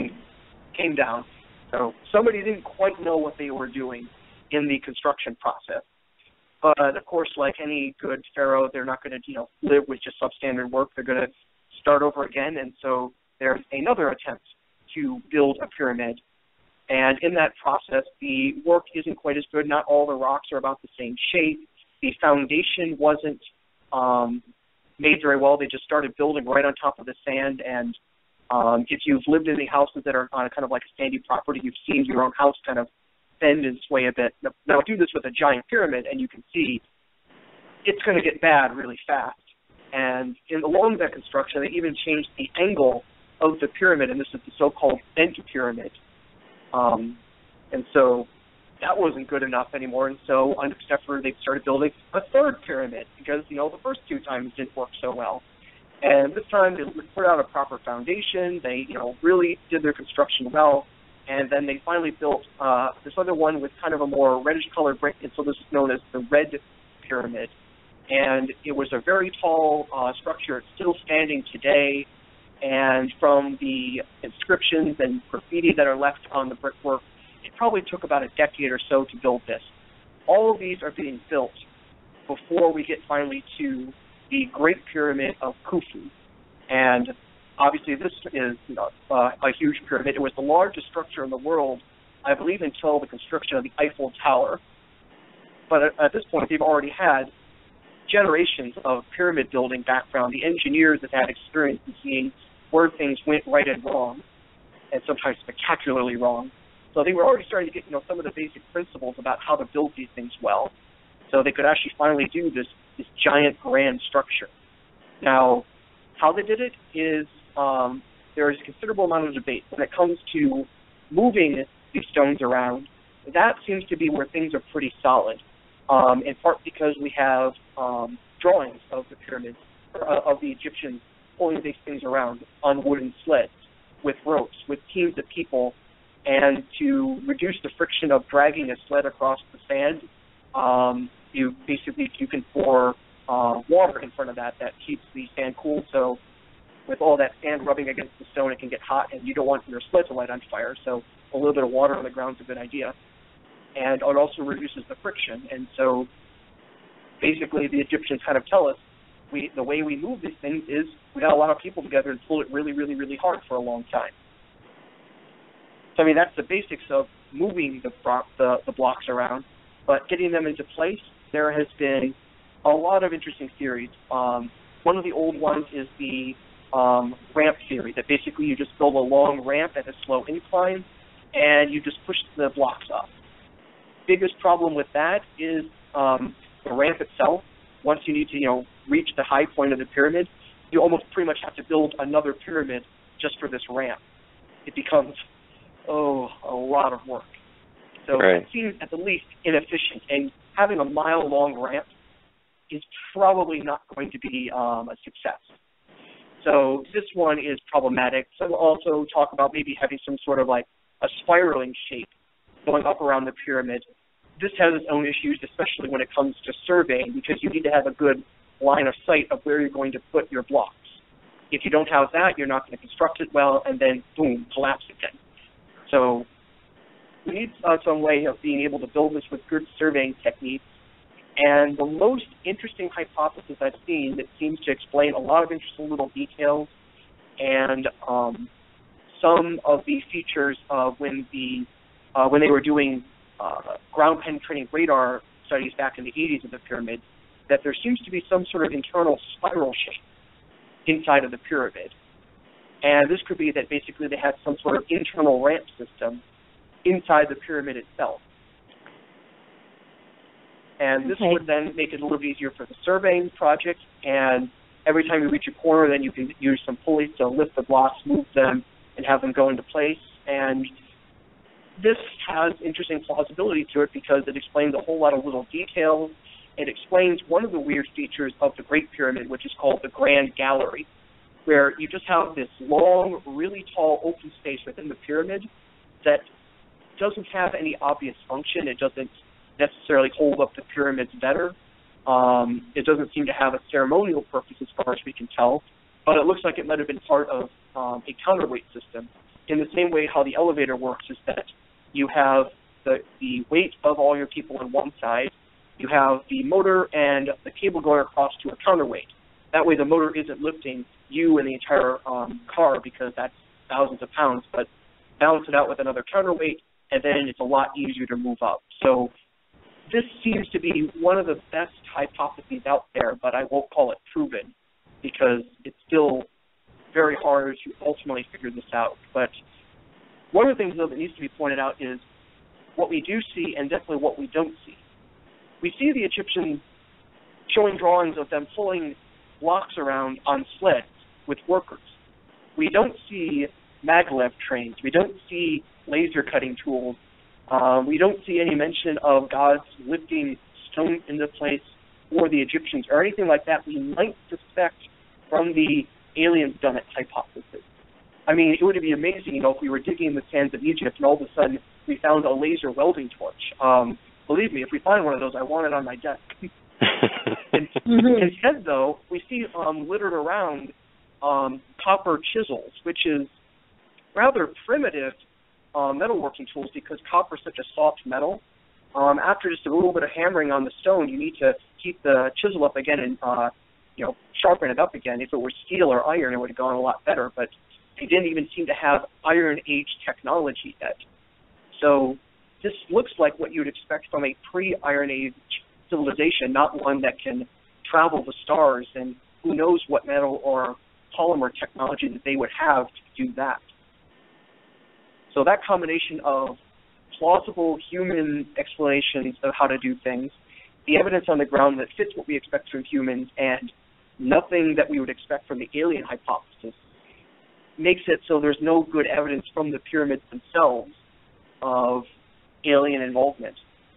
came down. So somebody didn't quite know what they were doing in the construction process. But of course, like any good pharaoh, they're not going to, you know, live with just substandard work. They're going to start over again, and so there's another attempt to build a pyramid. And in that process, the work isn't quite as good. Not all the rocks are about the same shape. The foundation wasn't um, made very well. They just started building right on top of the sand. And um, if you've lived in the houses that are on a kind of like a sandy property, you've seen your own house kind of bend and sway a bit. Now, do this with a giant pyramid, and you can see it's going to get bad really fast. And in along that construction, they even changed the angle of the pyramid, and this is the so-called bent pyramid. Um, and so that wasn't good enough anymore, and so under Sneferu, they started building a third pyramid because, you know, the first two times didn't work so well. And this time, they put out a proper foundation. They, you know, really did their construction well. And then they finally built uh, this other one with kind of a more reddish-colored brick, and so this is known as the Red Pyramid. And it was a very tall uh, structure. It's still standing today. And from the inscriptions and graffiti that are left on the brickwork, it probably took about a decade or so to build this. All of these are being built before we get finally to the Great Pyramid of Khufu. And obviously, this is, you know, uh, a huge pyramid. It was the largest structure in the world, I believe, until the construction of the Eiffel Tower. But at, at this point, they've already had generations of pyramid building background. The engineers have had experience in seeing where things went right and wrong, and sometimes spectacularly wrong. So they were already starting to get, you know, some of the basic principles about how to build these things well, so they could actually finally do this this giant grand structure. Now, how they did it is um, there is a considerable amount of debate when it comes to moving these stones around. That seems to be where things are pretty solid, um, in part because we have um, drawings of the pyramids, uh, of the Egyptians pulling these things around on wooden sleds with ropes, with teams of people, and to reduce the friction of dragging a sled across the sand, um, you basically you can pour uh, water in front of that that keeps the sand cool. So with all that sand rubbing against the stone, it can get hot, and you don't want your sled to light on fire. So a little bit of water on the ground is a good idea. And it also reduces the friction. And so basically the Egyptians kind of tell us we the way we move these things is we got a lot of people together and pull it really, really, really hard for a long time. So, I mean, that's the basics of moving the, the, the blocks around. But getting them into place, there has been a lot of interesting theories. Um, one of the old ones is the um, ramp theory, that basically you just build a long ramp at a slow incline, and you just push the blocks up. Biggest problem with that is um, the ramp itself. Once you need to, you know, reach the high point of the pyramid, you almost pretty much have to build another pyramid just for this ramp. It becomes, oh, a lot of work. So right. It seems at the least inefficient, and having a mile-long ramp is probably not going to be um, a success. So this one is problematic. So we'll also talk about maybe having some sort of like a spiraling shape going up around the pyramid. This has its own issues, especially when it comes to surveying, because you need to have a good line of sight of where you're going to put your blocks. If you don't have that, you're not going to construct it well, and then, boom, collapse again. So we need uh, some way of being able to build this with good surveying techniques. And the most interesting hypothesis I've seen that seems to explain a lot of interesting little details and um, some of the features of when the uh, when they were doing uh, ground-penetrating radar studies back in the eighties of the pyramid, that there seems to be some sort of internal spiral shape inside of the pyramid. And this could be that basically they had some sort of internal ramp system inside the pyramid itself. And this Okay. would then make it a little easier for the surveying project, and every time you reach a corner, then you can use some pulleys to lift the blocks, move them, and have them go into place. And this has interesting plausibility to it because it explains a whole lot of little details. It explains one of the weird features of the Great Pyramid, which is called the Grand Gallery, where you just have this long, really tall open space within the pyramid that doesn't have any obvious function. It doesn't necessarily hold up the pyramids better. Um, it doesn't seem to have a ceremonial purpose as far as we can tell, but it looks like it might have been part of um, a counterweight system. In the same way how the elevator works is that you have the, the weight of all your people on one side, you have the motor and the cable going across to a counterweight. That way the motor isn't lifting you and the entire um, car because that's thousands of pounds, but balance it out with another counterweight, and then it's a lot easier to move up. So this seems to be one of the best hypotheses out there, but I won't call it proven because it's still very hard to ultimately figure this out. But one of the things, though, that needs to be pointed out is what we do see and definitely what we don't see. We see the Egyptians showing drawings of them pulling blocks around on sleds with workers. We don't see maglev trains. We don't see laser cutting tools. Uh, we don't see any mention of gods lifting stone into place or the Egyptians or anything like that we might suspect from the aliens done it hypothesis. I mean, it would be amazing, you know, if we were digging in the sands of Egypt and all of a sudden we found a laser welding torch. Um, believe me, if we find one of those, I want it on my desk. and, instead, though, we see um, littered around um, copper chisels, which is rather primitive uh, metalworking tools because copper is such a soft metal. Um, after just a little bit of hammering on the stone, you need to keep the chisel up again and, uh, you know, sharpen it up again. If it were steel or iron, it would have gone a lot better, but they didn't even seem to have Iron Age technology yet. So this looks like what you'd expect from a pre-Iron Age civilization, not one that can travel the stars, and who knows what metal or polymer technology that they would have to do that. So that combination of plausible human explanations of how to do things, the evidence on the ground that fits what we expect from humans, and nothing that we would expect from the alien hypothesis, makes it so there's no good evidence from the pyramids themselves of alien involvement.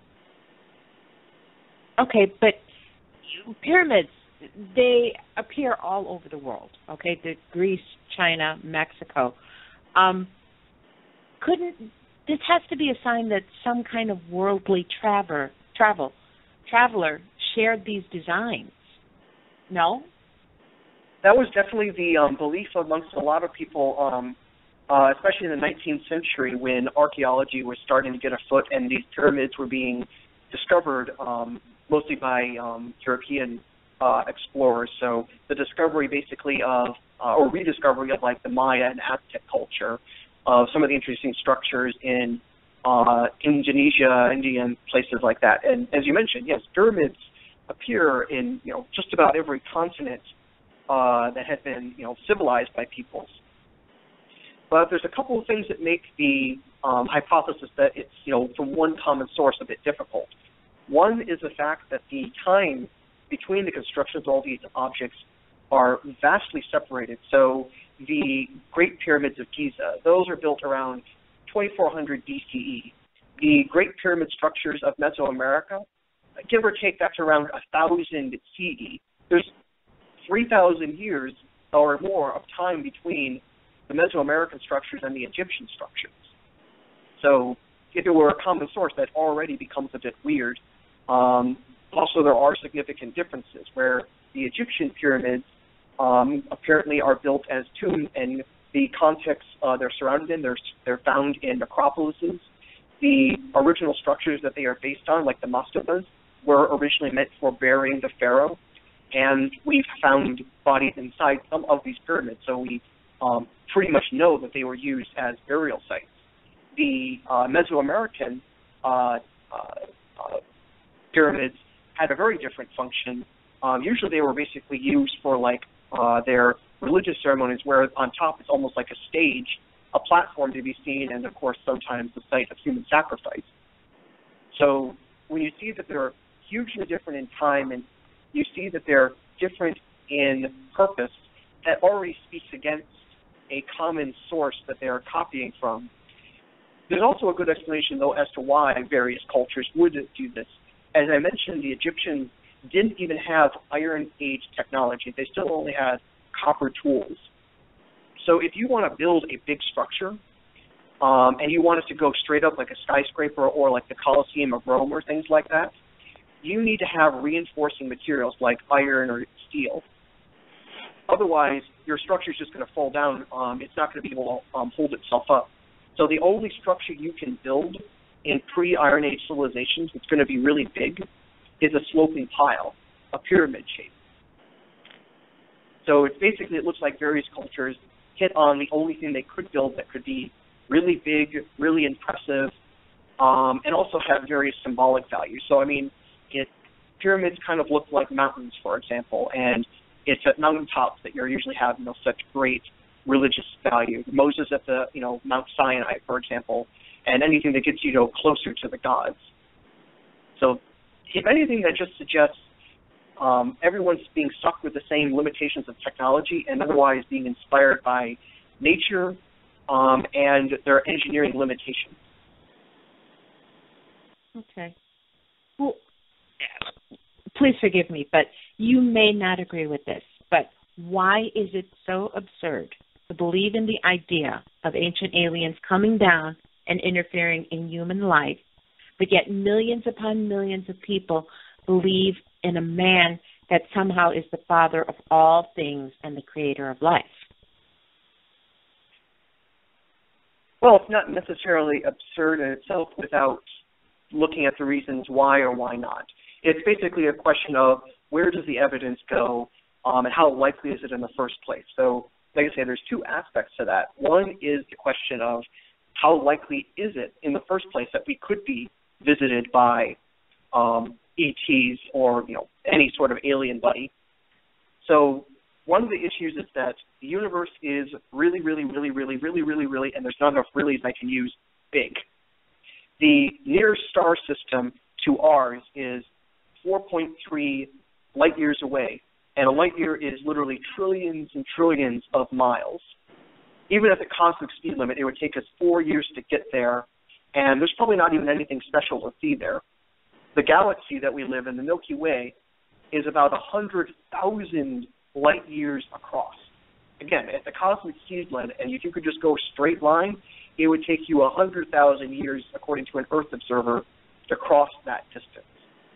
Okay, but pyramids, they appear all over the world, okay? The Greece, China, Mexico. Um, couldn't, this has to be a sign that some kind of worldly traver, travel, traveler shared these designs, no? That was definitely the um, belief amongst a lot of people, um, uh, especially in the nineteenth century when archaeology was starting to get afoot and these pyramids were being discovered um, mostly by um, European uh, explorers. So the discovery basically of, uh, or rediscovery of like the Maya and Aztec culture, of some of the interesting structures in uh, Indonesia, India, and places like that. And as you mentioned, yes, pyramids appear in, you know, just about every continent Uh, that had been, you know, civilized by peoples. But there's a couple of things that make the um, hypothesis that it's, you know, from one common source a bit difficult. One is the fact that the time between the constructions of all these objects are vastly separated. So the Great Pyramids of Giza, those are built around twenty-four hundred B C E. The Great Pyramid structures of Mesoamerica, give or take, that's around one thousand C E. There's three thousand years or more of time between the Mesoamerican structures and the Egyptian structures. So if it were a common source, that already becomes a bit weird. Um, also, there are significant differences where the Egyptian pyramids um, apparently are built as tombs, and the context uh, they're surrounded in, they're, they're found in necropolises. The original structures that they are based on, like the mastabas, were originally meant for burying the pharaoh, and we've found bodies inside some of these pyramids, so we um, pretty much know that they were used as burial sites. The uh, Mesoamerican uh, uh, uh, pyramids had a very different function. Um, usually they were basically used for like uh, their religious ceremonies, where on top it's almost like a stage, a platform to be seen, and of course sometimes the site of human sacrifice. So when you see that they're hugely different in time, and you see that they're different in purpose, that already speaks against a common source that they are copying from. There's also a good explanation, though, as to why various cultures would do this. As I mentioned, the Egyptians didn't even have Iron Age technology. They still only had copper tools. So if you want to build a big structure, um, and you want it to go straight up like a skyscraper or like the Colosseum of Rome or things like that, you need to have reinforcing materials like iron or steel. Otherwise, your structure is just going to fall down. Um, it's not going to be able to um, hold itself up. So the only structure you can build in pre-Iron Age civilizations that's going to be really big is a sloping pile, a pyramid shape. So it's basically, it looks like various cultures hit on the only thing they could build that could be really big, really impressive, um, and also have various symbolic values. So, I mean, it, pyramids kind of look like mountains, for example, and it's at mountaintops that you usually have, you know, such great religious value. Moses at the, you know, Mount Sinai, for example, and anything that gets you, you know, closer to the gods. So, if anything, that just suggests um, everyone's being stuck with the same limitations of technology and otherwise being inspired by nature um, and their engineering limitations. Okay. Well, please forgive me, but you may not agree with this, but why is it so absurd to believe in the idea of ancient aliens coming down and interfering in human life, but yet millions upon millions of people believe in a man that somehow is the father of all things and the creator of life? Well, it's not necessarily absurd in itself without looking at the reasons why or why not. It's basically a question of where does the evidence go um, and how likely is it in the first place. So, like I say, there's two aspects to that. One is the question of how likely is it in the first place that we could be visited by um, E Ts or, you know, any sort of alien buddy. So one of the issues is that the universe is really, really, really, really, really, really, really, and there's not enough reallys I can use, big. The nearest star system to ours is four point three light years away, and a light year is literally trillions and trillions of miles. Even at the cosmic speed limit, it would take us four years to get there, and there's probably not even anything special to see there. The galaxy that we live in, the Milky Way, is about one hundred thousand light years across. Again, at the cosmic speed limit, and if you could just go straight line, it would take you one hundred thousand years, according to an Earth observer, to cross that distance.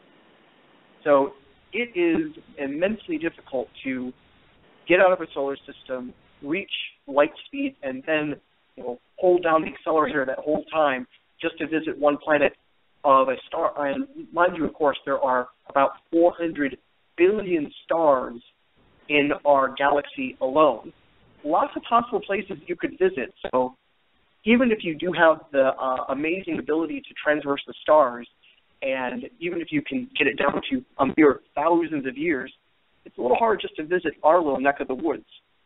So it is immensely difficult to get out of a solar system, reach light speed, and then, you know, hold down the accelerator that whole time just to visit one planet of a star. And mind you, of course, there are about four hundred billion stars in our galaxy alone. Lots of possible places you could visit. So even if you do have the uh, amazing ability to transverse the stars, and even if you can get it down to a mere thousands of years, it's a little hard just to visit our little neck of the woods.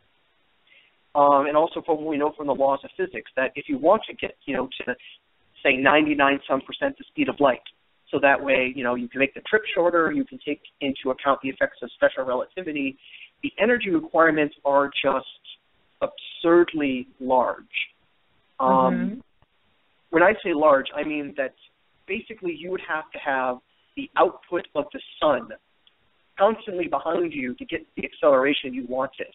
Um, and also from what we know from the laws of physics, that if you want to get, you know, to say ninety-nine some percent the speed of light, so that way, you know, you can make the trip shorter, you can take into account the effects of special relativity, the energy requirements are just absurdly large. Um, mm-hmm. When I say large, I mean that basically you would have to have the output of the sun constantly behind you to get the acceleration you wanted.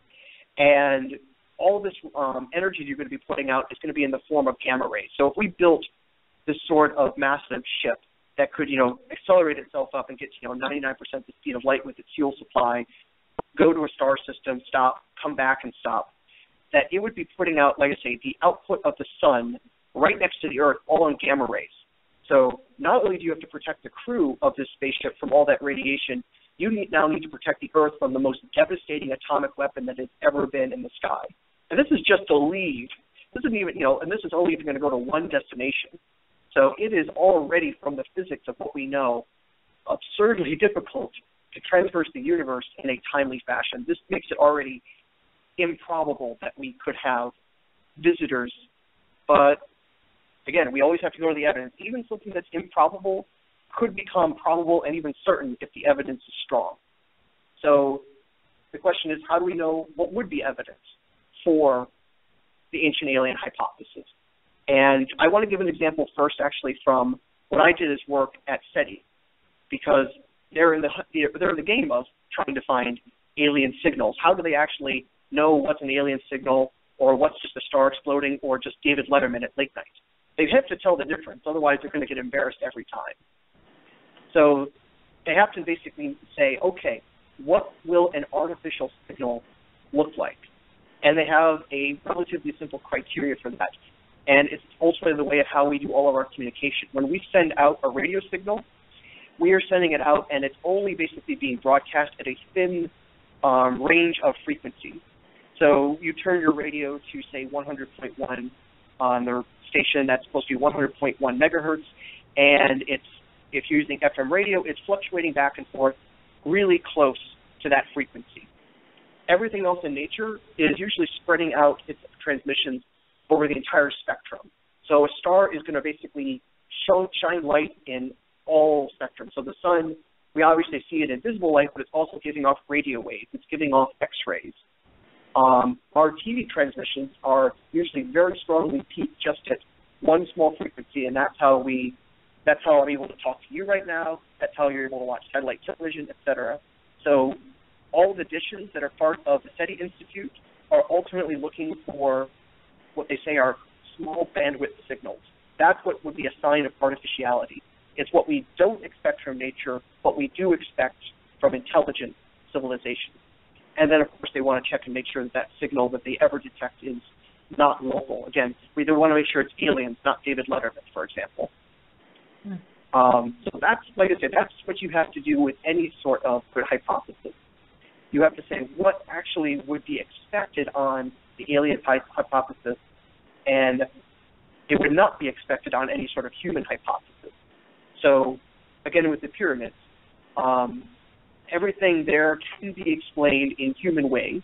And all this um, energy you're going to be putting out is going to be in the form of gamma rays. So if we built this sort of massive ship that could, you know, accelerate itself up and get, you know, ninety-nine percent the speed of light with its fuel supply, go to a star system, stop, come back and stop, that it would be putting out, like I say, the output of the sun right next to the Earth, all in gamma rays. So not only do you have to protect the crew of this spaceship from all that radiation, you need, now need to protect the Earth from the most devastating atomic weapon that has ever been in the sky. And this is just to leave. This isn't even, you know, and this is only even going to go to one destination. So it is already, from the physics of what we know, absurdly difficult to traverse the universe in a timely fashion. This makes it already improbable that we could have visitors. But again, we always have to go to the evidence. Even something that's improbable could become probable and even certain if the evidence is strong. So the question is, how do we know what would be evidence for the ancient alien hypothesis? And I want to give an example first, actually, from when I did this work at SETI, because they're in the they're in the game of trying to find alien signals. How do they actually know what's an alien signal, or what's just a star exploding, or just David Letterman at late night? They have to tell the difference, otherwise they're going to get embarrassed every time. So they have to basically say, okay, what will an artificial signal look like? And they have a relatively simple criteria for that. And it's also the way of how we do all of our communication. When we send out a radio signal, we are sending it out, and it's only basically being broadcast at a thin um, range of frequency. So you turn your radio to, say, one hundred point one on the station that's supposed to be one hundred point one megahertz, and it's if you're using F M radio, it's fluctuating back and forth really close to that frequency. Everything else in nature is usually spreading out its transmissions over the entire spectrum. So a star is going to basically show, shine light in all spectrum. So the sun, we obviously see it in visible light, but it's also giving off radio waves. It's giving off X-rays. Um, our T V transmissions are usually very strongly peaked just at one small frequency, and that's how we, that's how I'm able to talk to you right now. That's how you're able to watch satellite television, et cetera. So all the dishes that are part of the SETI Institute are ultimately looking for what they say are small bandwidth signals. That's what would be a sign of artificiality. It's what we don't expect from nature, but we do expect from intelligent civilization. And then, of course, they want to check and make sure that that signal that they ever detect is not local. Again, we do want to make sure it's aliens, not David Letterman, for example. Mm. Um, so that's, like I said, that's what you have to do with any sort of good hypothesis. You have to say what actually would be expected on the alien hypothesis, and it would not be expected on any sort of human hypothesis. So, again, with the pyramids, um, everything there can be explained in human ways,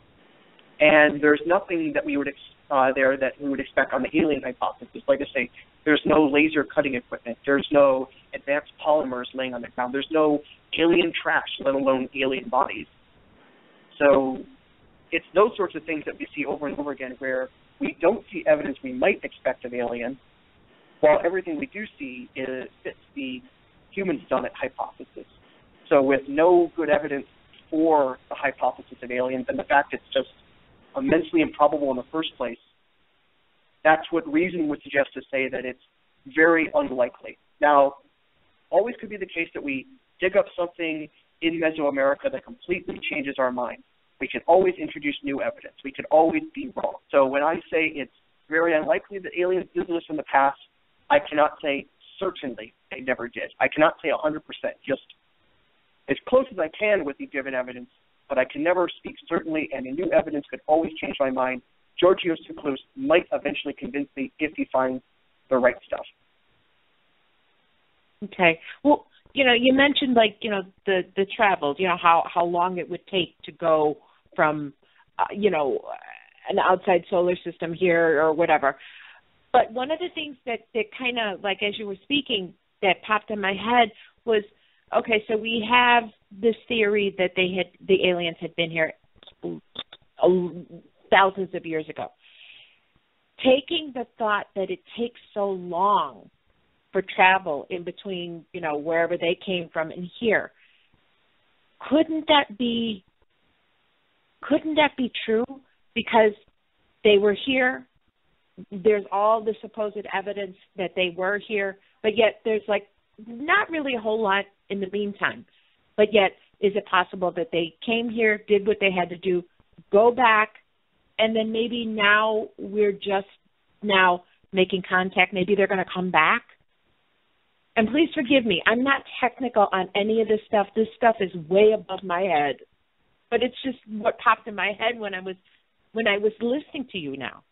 and there's nothing that we would ex- uh, there that we would expect on the alien hypothesis. Like I say, there's no laser cutting equipment. There's no advanced polymers laying on the ground. There's no alien trash, let alone alien bodies. So it's those sorts of things that we see over and over again where we don't see evidence we might expect of alien, while everything we do see is, fits the human summit hypothesis. So with no good evidence for the hypothesis of aliens and the fact it's just immensely improbable in the first place, that's what reason would suggest to say that it's very unlikely. Now, always could be the case that we dig up something in Mesoamerica that completely changes our mind. We can always introduce new evidence. We can always be wrong. So when I say it's very unlikely that aliens visited us in the past, I cannot say certainly they never did. I cannot say one hundred percent, just as close as I can with the given evidence, but I can never speak certainly, and the new evidence could always change my mind. Giorgio Tsoukalos might eventually convince me if he finds the right stuff. Okay. Well, you know, you mentioned, like, you know, the, the travels, you know, how, how long it would take to go from, uh, you know, an outside solar system here or whatever. But one of the things that, that kind of, like, as you were speaking, that popped in my head was, okay, so we have this theory that they had, the aliens had been here thousands of years ago. Taking the thought that it takes so long for travel in between, you know, wherever they came from and here, couldn't that be, couldn't that be true? Because they were here, there's all the supposed evidence that they were here, but yet there's, like, not really a whole lot in the meantime. But yet Is it possible that they came here, did what they had to do, go back, and then maybe now we're just now making contact? Maybe they're going to come back? And please forgive me, I'm not technical on any of this stuff. This stuff is way above my head. But it's just what popped in my head when I was when I was listening to you now.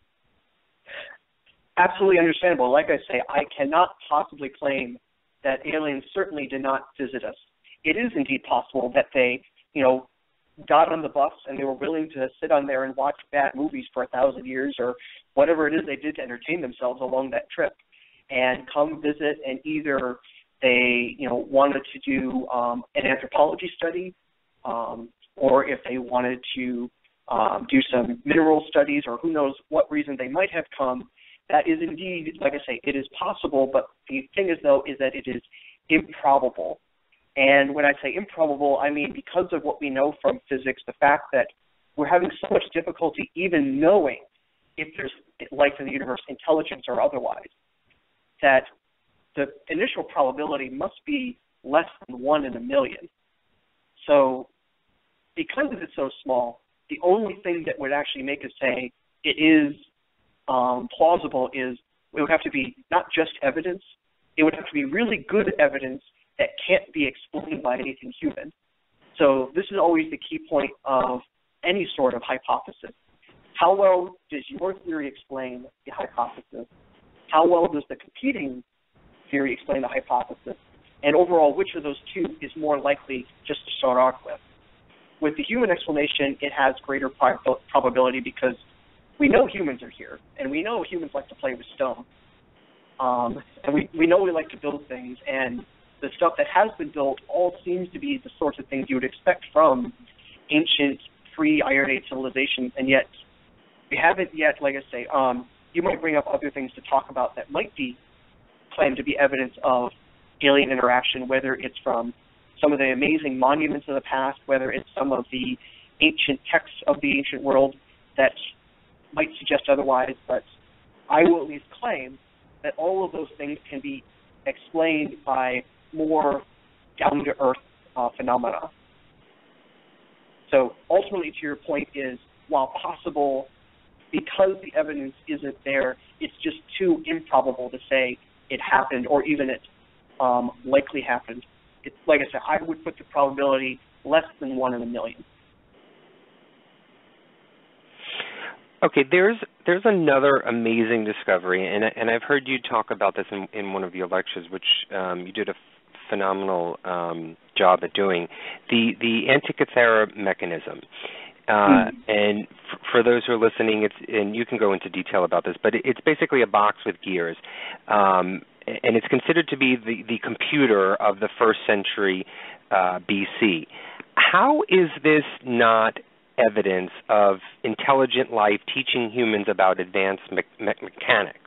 Absolutely understandable. Like I say, I cannot possibly claim that aliens certainly did not visit us. It is indeed possible that they, you know, got on the bus and they were willing to sit on there and watch bad movies for a thousand years or whatever it is they did to entertain themselves along that trip and come visit, and either they, you know, wanted to do um, an anthropology study um, or if they wanted to um, do some mineral studies or who knows what reason they might have come. That is indeed, like I say, it is possible, but the thing is, though, is that it is improbable. And when I say improbable, I mean because of what we know from physics, the fact that we're having so much difficulty even knowing if there's life in the universe, intelligence or otherwise, that the initial probability must be less than one in a million. So because it's so small, the only thing that would actually make us say it is um, plausible is it would have to be not just evidence, it would have to be really good evidence that can't be explained by anything human. So this is always the key point of any sort of hypothesis. How well does your theory explain the hypothesis? How well does the competing theory explain the hypothesis? And overall, which of those two is more likely just to start off with? With the human explanation, it has greater probability because we know humans are here, and we know humans like to play with stone. Um, and we, we know we like to build things, and the stuff that has been built all seems to be the sorts of things you would expect from ancient pre-Iron Age civilizations, and yet we haven't yet, like I say, um, you might bring up other things to talk about that might be claimed to be evidence of alien interaction, whether it's from some of the amazing monuments of the past, whether it's some of the ancient texts of the ancient world that might suggest otherwise, but I will at least claim that all of those things can be explained by more down-to-earth uh, phenomena. So ultimately, to your point is, while possible, because the evidence isn't there, it's just too improbable to say it happened or even it um, likely happened. It's, like I said, I would put the probability less than one in a million. Okay, there's there's another amazing discovery, and and I've heard you talk about this in, in one of your lectures, which um, you did a phenomenal um, job at doing, the the Antikythera mechanism. Uh, mm. And f- for those who are listening, it's and you can go into detail about this, but it, it's basically a box with gears, um, and it's considered to be the, the computer of the first century uh, B C. How is this not evidence of intelligent life teaching humans about advanced me- me- mechanics?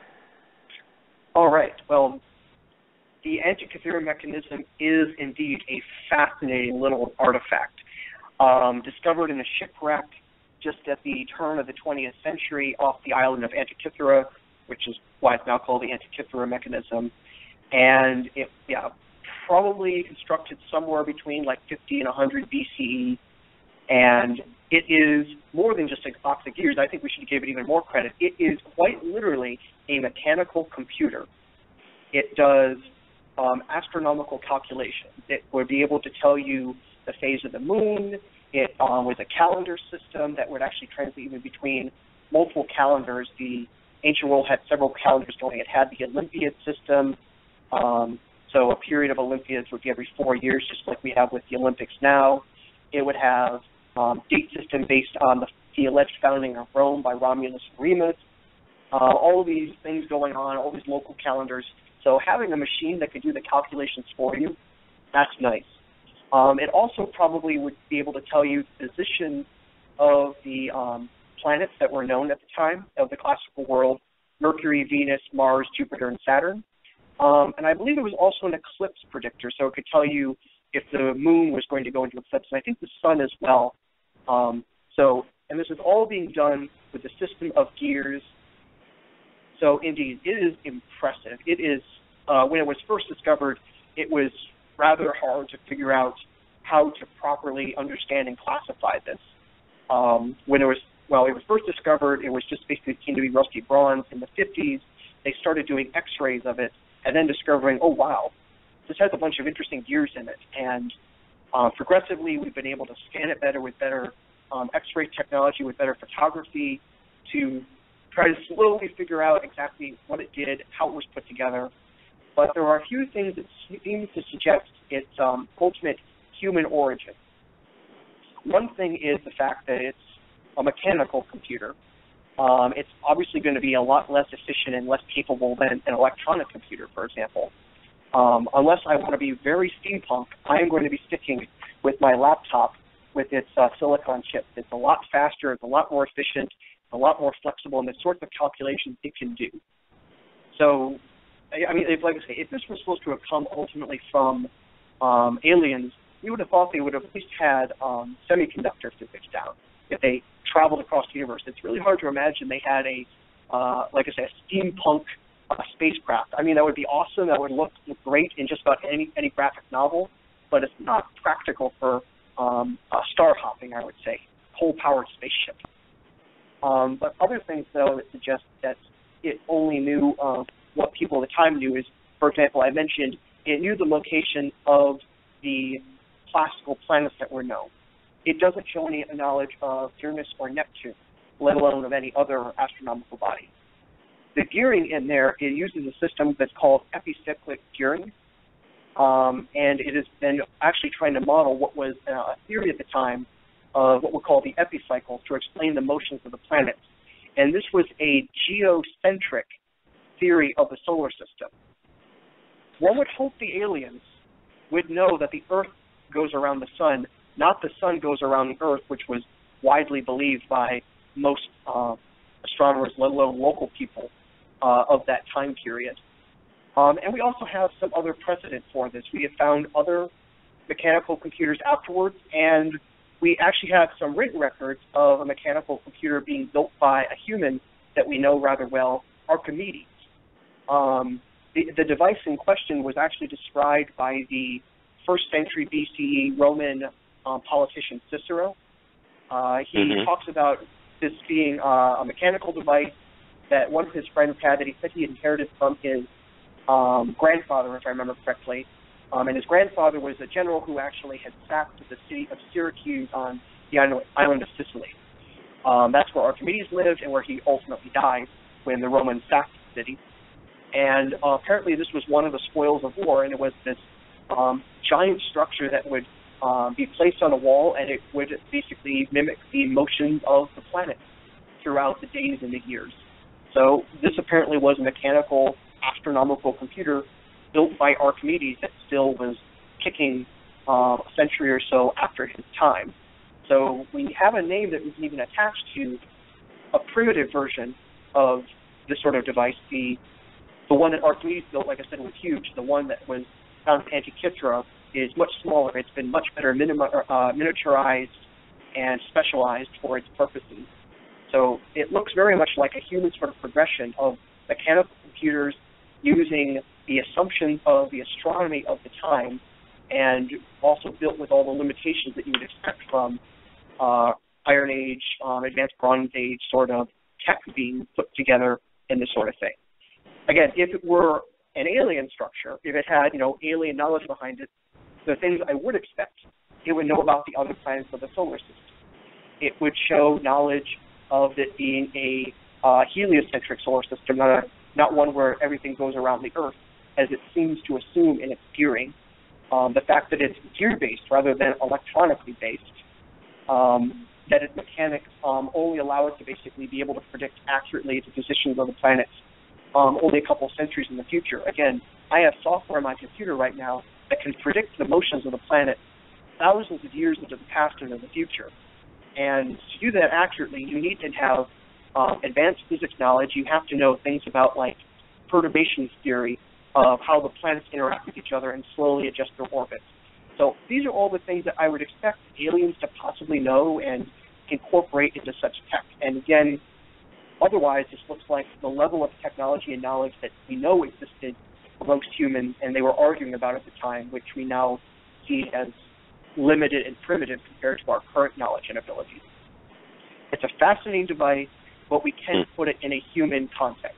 All right. Well, the Antikythera mechanism is indeed a fascinating little artifact. Um, discovered in a shipwreck just at the turn of the twentieth century off the island of Antikythera, which is why it's now called the Antikythera mechanism. And it yeah, probably constructed somewhere between like fifty and one hundred B C E. And it is more than just a box of gears. I think we should give it even more credit. It is quite literally a mechanical computer. It does um, astronomical calculations. It would be able to tell you the phase of the moon. It um, was a calendar system that would actually translate even between multiple calendars. The ancient world had several calendars going. It had the Olympiad system. Um, so a period of Olympiads would be every four years, just like we have with the Olympics now. It would have um, date system based on the, the alleged founding of Rome by Romulus and Remus. Uh, all of these things going on, all these local calendars. So having a machine that could do the calculations for you, that's nice. Um, it also probably would be able to tell you the position of the um, planets that were known at the time of the classical world: Mercury, Venus, Mars, Jupiter, and Saturn. Um, and I believe it was also an eclipse predictor, so it could tell you if the moon was going to go into eclipse, and I think the sun as well. Um, so, and this is all being done with a system of gears. So, indeed, it is impressive. It is, uh, when it was first discovered, it was rather hard to figure out how to properly understand and classify this. Um, when it was, well, it was first discovered, it was just basically seemed to be rusty bronze. In the fifties, they started doing x-rays of it and then discovering, oh, wow, this has a bunch of interesting gears in it. And uh, progressively, we've been able to scan it better with better um, x-ray technology, with better photography, to try to slowly figure out exactly what it did, how it was put together. But there are a few things that seem to suggest its um, ultimate human origin. One thing is the fact that it's a mechanical computer. Um, it's obviously going to be a lot less efficient and less capable than an electronic computer, for example. Um, unless I want to be very steampunk, I am going to be sticking with my laptop with its uh, silicon chip. It's a lot faster, it's a lot more efficient, a lot more flexible in the sorts of calculations it can do. So, I mean, if, like I say, if this was supposed to have come ultimately from um, aliens, we would have thought they would have at least had um, semiconductor physics down if they traveled across the universe. It's really hard to imagine they had a, uh, like I said, a steampunk uh, spacecraft. I mean, that would be awesome. That would look great in just about any, any graphic novel, but it's not practical for um, uh, star hopping, I would say, coal-powered spaceship. Um, but other things, though, that suggest that it only knew uh, what people at the time knew is, for example, I mentioned it knew the location of the classical planets that were known. It doesn't show any knowledge of Uranus or Neptune, let alone of any other astronomical body. The gearing in there, it uses a system that's called epicyclic gearing, um, and it has been actually trying to model what was uh, a theory at the time of what we call the epicycles to explain the motions of the planets. And this was a geocentric theory of the solar system. One would hope the aliens would know that the Earth goes around the sun, not the sun goes around the Earth, which was widely believed by most uh, astronomers, let alone local people uh, of that time period. Um, and we also have some other precedent for this. We have found other mechanical computers afterwards, and we actually have some written records of a mechanical computer being built by a human that we know rather well, Archimedes. Um, the, the device in question was actually described by the first century B C E Roman um, politician Cicero. Uh, he mm-hmm. talks about this being uh, a mechanical device that one of his friends had that he said he inherited from his um, grandfather, if I remember correctly. Um, and his grandfather was a general who actually had sacked the city of Syracuse on the island of Sicily. Um, that's where Archimedes lived and where he ultimately died when the Romans sacked the city. And uh, apparently this was one of the spoils of war, and it was this um, giant structure that would um, be placed on a wall, and it would basically mimic the motions of the planet throughout the days and the years. So this apparently was a mechanical astronomical computer built by Archimedes that still was kicking uh, a century or so after his time. So we have a name that was even attached to a primitive version of this sort of device. The the one that Archimedes built, like I said, was huge. The one that was found in Antikythera is much smaller. It's been much better minima, uh, miniaturized and specialized for its purposes. So it looks very much like a human sort of progression of mechanical computers using the assumptions of the astronomy of the time, and also built with all the limitations that you would expect from uh, Iron Age, um, Advanced Bronze Age sort of tech being put together in this sort of thing. Again, if it were an alien structure, if it had, you know, alien knowledge behind it, the things I would expect, it would know about the other planets of the solar system. It would show knowledge of it being a uh, heliocentric solar system, not a, not one where everything goes around the Earth, as it seems to assume in its gearing. Um, the fact that it's gear-based rather than electronically based, um, that its mechanics um, only allow it to basically be able to predict accurately the positions of the planets um, only a couple centuries in the future. Again, I have software on my computer right now that can predict the motions of the planet thousands of years into the past and into the future. And to do that accurately, you need to have um, advanced physics knowledge. You have to know things about, like, perturbation theory, of how the planets interact with each other and slowly adjust their orbits. So these are all the things that I would expect aliens to possibly know and incorporate into such tech. And again, otherwise, this looks like the level of technology and knowledge that we know existed amongst humans, and they were arguing about at the time, which we now see as limited and primitive compared to our current knowledge and abilities. It's a fascinating device, but we can't put it in a human context.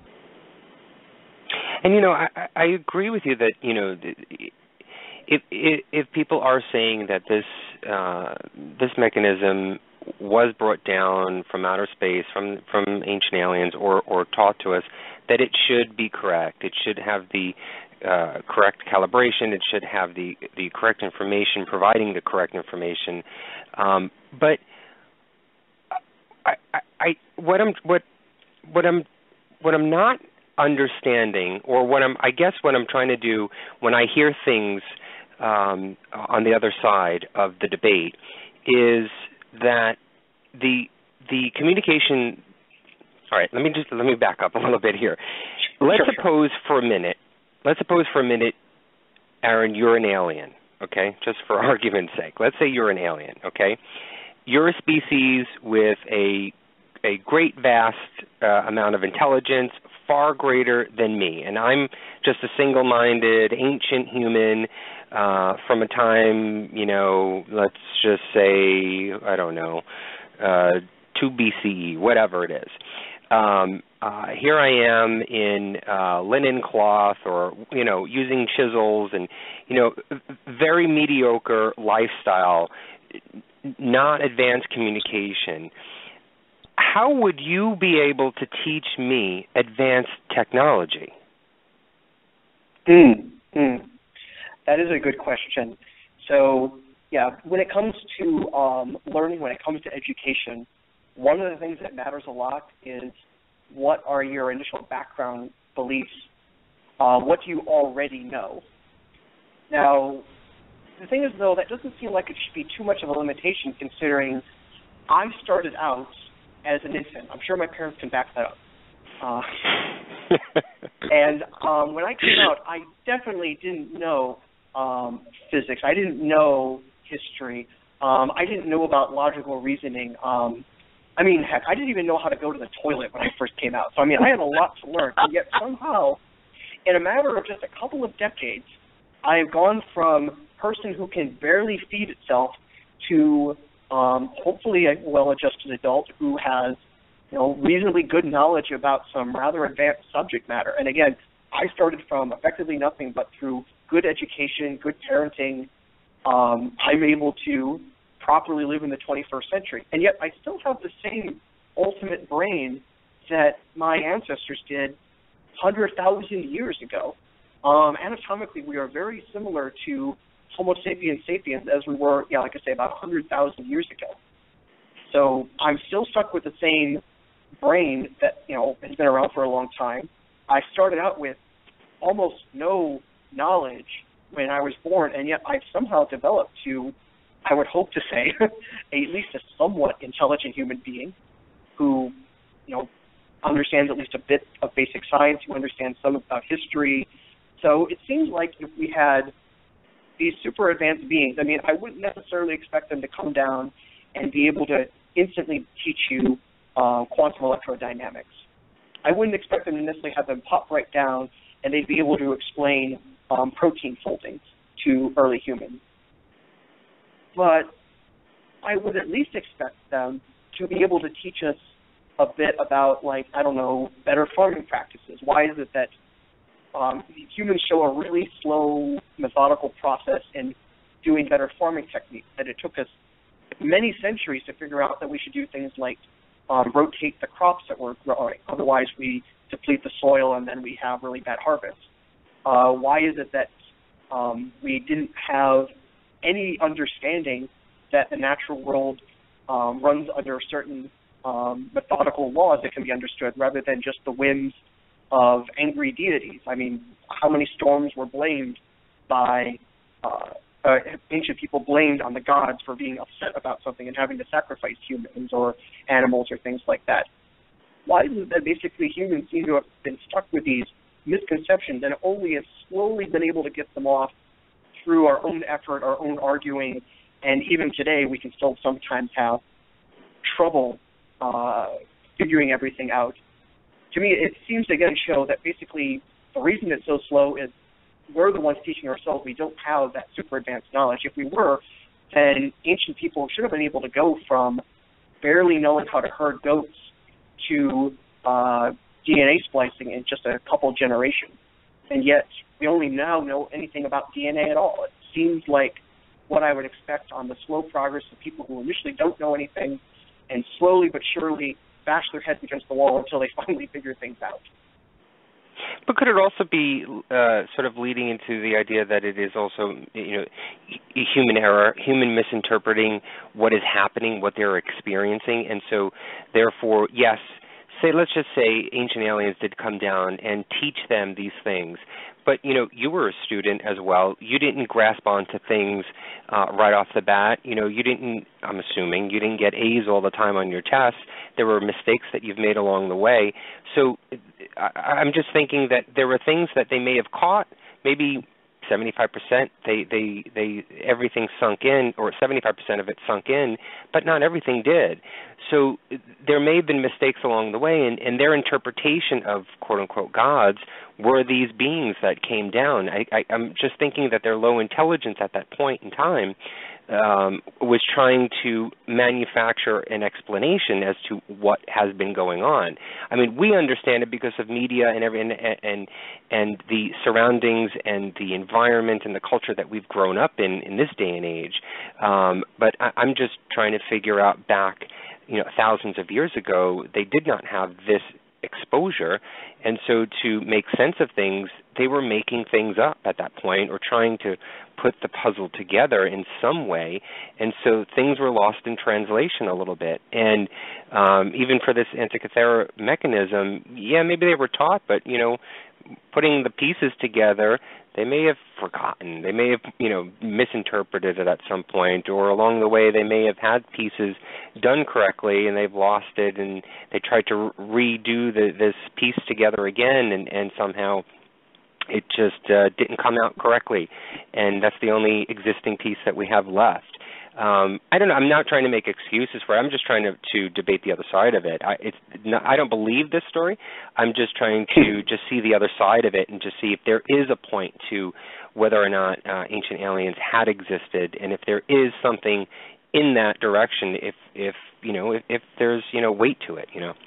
And, you know, I, I agree with you that, you know, if, if, if people are saying that this uh, this mechanism was brought down from outer space, from from ancient aliens, or, or taught to us, that it should be correct. It should have the uh, correct calibration. It should have the, the correct information, providing the correct information. Um, but I, I, I what I'm what what I'm what I'm not understanding, or what I'm I guess what I'm trying to do when I hear things um, on the other side of the debate is that the the communication. All right, let me just let me back up a little bit here. Let's sure, suppose sure. for a minute. Let's suppose for a minute, Aaron, you're an alien. Okay, just for argument's sake, let's say you're an alien. Okay, you're a species with a a great vast uh, amount of intelligence, far greater than me, and I'm just a single-minded ancient human uh, from a time, you know, let's just say, I don't know, uh, two B C E, whatever it is. Um, uh, here I am in uh, linen cloth, or, you know, using chisels, and, you know, very mediocre lifestyle, not advanced communication. How would you be able to teach me advanced technology? Mm, mm. That is a good question. So, yeah, when it comes to um, learning, when it comes to education, one of the things that matters a lot is what are your initial background beliefs? Uh, what do you already know? Now, the thing is, though, that doesn't seem like it should be too much of a limitation, considering I started out as an infant. I'm sure my parents can back that up. Uh, and um, when I came out, I definitely didn't know um, physics. I didn't know history. Um, I didn't know about logical reasoning. Um, I mean, heck, I didn't even know how to go to the toilet when I first came out. So, I mean, I had a lot to learn. And yet somehow, in a matter of just a couple of decades, I have gone from person who can barely feed itself to um, hopefully a well-adjusted adult who has, you know, reasonably good knowledge about some rather advanced subject matter. And again, I started from effectively nothing, but through good education, good parenting, um, I'm able to properly live in the twenty-first century. And yet I still have the same ultimate brain that my ancestors did one hundred thousand years ago. Um, anatomically, we are very similar to Homo sapiens sapiens as we were, yeah, like I say, about one hundred thousand years ago. So I'm still stuck with the same brain that, you know, has been around for a long time. I started out with almost no knowledge when I was born, and yet I've somehow developed to, I would hope to say, at least a somewhat intelligent human being who, you know, understands at least a bit of basic science, who understands some about history. So it seems like if we had these super advanced beings, I mean, I wouldn't necessarily expect them to come down and be able to instantly teach you uh, quantum electrodynamics. I wouldn't expect them to necessarily have them pop right down and they'd be able to explain um, protein folding to early humans. But I would at least expect them to be able to teach us a bit about, like, I don't know, better farming practices. Why is it that um, humans show a really slow, methodical process in doing better farming techniques, that it took us many centuries to figure out that we should do things like um, rotate the crops that we're growing. Otherwise, we deplete the soil and then we have really bad harvests. Uh, why is it that um, we didn't have any understanding that the natural world um, runs under certain um, methodical laws that can be understood rather than just the whims of angry deities? I mean, how many storms were blamed by uh, uh, ancient people blamed on the gods for being upset about something and having to sacrifice humans or animals or things like that? Why is it that basically humans seem to have been stuck with these misconceptions and only have slowly been able to get them off through our own effort, our own arguing, and even today we can still sometimes have trouble uh, figuring everything out. To me, it seems to again show that basically the reason it's so slow is we're the ones teaching ourselves. We don't have that super advanced knowledge. If we were, then ancient people should have been able to go from barely knowing how to herd goats to uh, D N A splicing in just a couple generations. And yet, we only now know anything about D N A at all. It seems like what I would expect on the slow progress of people who initially don't know anything and slowly but surely bash their heads against the wall until they finally figure things out. But could it also be uh, sort of leading into the idea that it is also, you know, human error, human misinterpreting what is happening, what they're experiencing, and so therefore, yes, say let's just say ancient aliens did come down and teach them these things, but you know, you were a student as well. You didn't grasp onto things uh, right off the bat. You know, you didn't. I'm assuming you didn't get A's all the time on your tests. There were mistakes that you've made along the way. So I, I'm just thinking that there were things that they may have caught, maybe seventy-five percent they, they, they, everything sunk in, or seventy-five percent of it sunk in, but not everything did. So there may have been mistakes along the way, and, and their interpretation of quote-unquote gods were these beings that came down. I, I, I'm just thinking that their low intelligence at that point in time um, was trying to manufacture an explanation as to what has been going on. I mean, we understand it because of media and every and and, and the surroundings and the environment and the culture that we've grown up in in this day and age. Um, but I, I'm just trying to figure out back, you know, thousands of years ago, they did not have this exposure, and so to make sense of things, they were making things up at that point or trying to put the puzzle together in some way, and so things were lost in translation a little bit. And um, even for this Antikythera mechanism, yeah, maybe they were taught, but, you know, putting the pieces together, they may have forgotten. They may have, you know, misinterpreted it at some point, or along the way they may have had pieces done correctly and they've lost it, and they tried to redo the, this piece together again, and, and somehow it just uh, didn't come out correctly, and that's the only existing piece that we have left. Um, I don't know. I'm not trying to make excuses for it. I'm just trying to, to debate the other side of it. I, it's not, I don't believe this story. I'm just trying to just see the other side of it and just see if there is a point to whether or not uh, ancient aliens had existed, and if there is something in that direction. If if you know if, if there's you know weight to it, you know.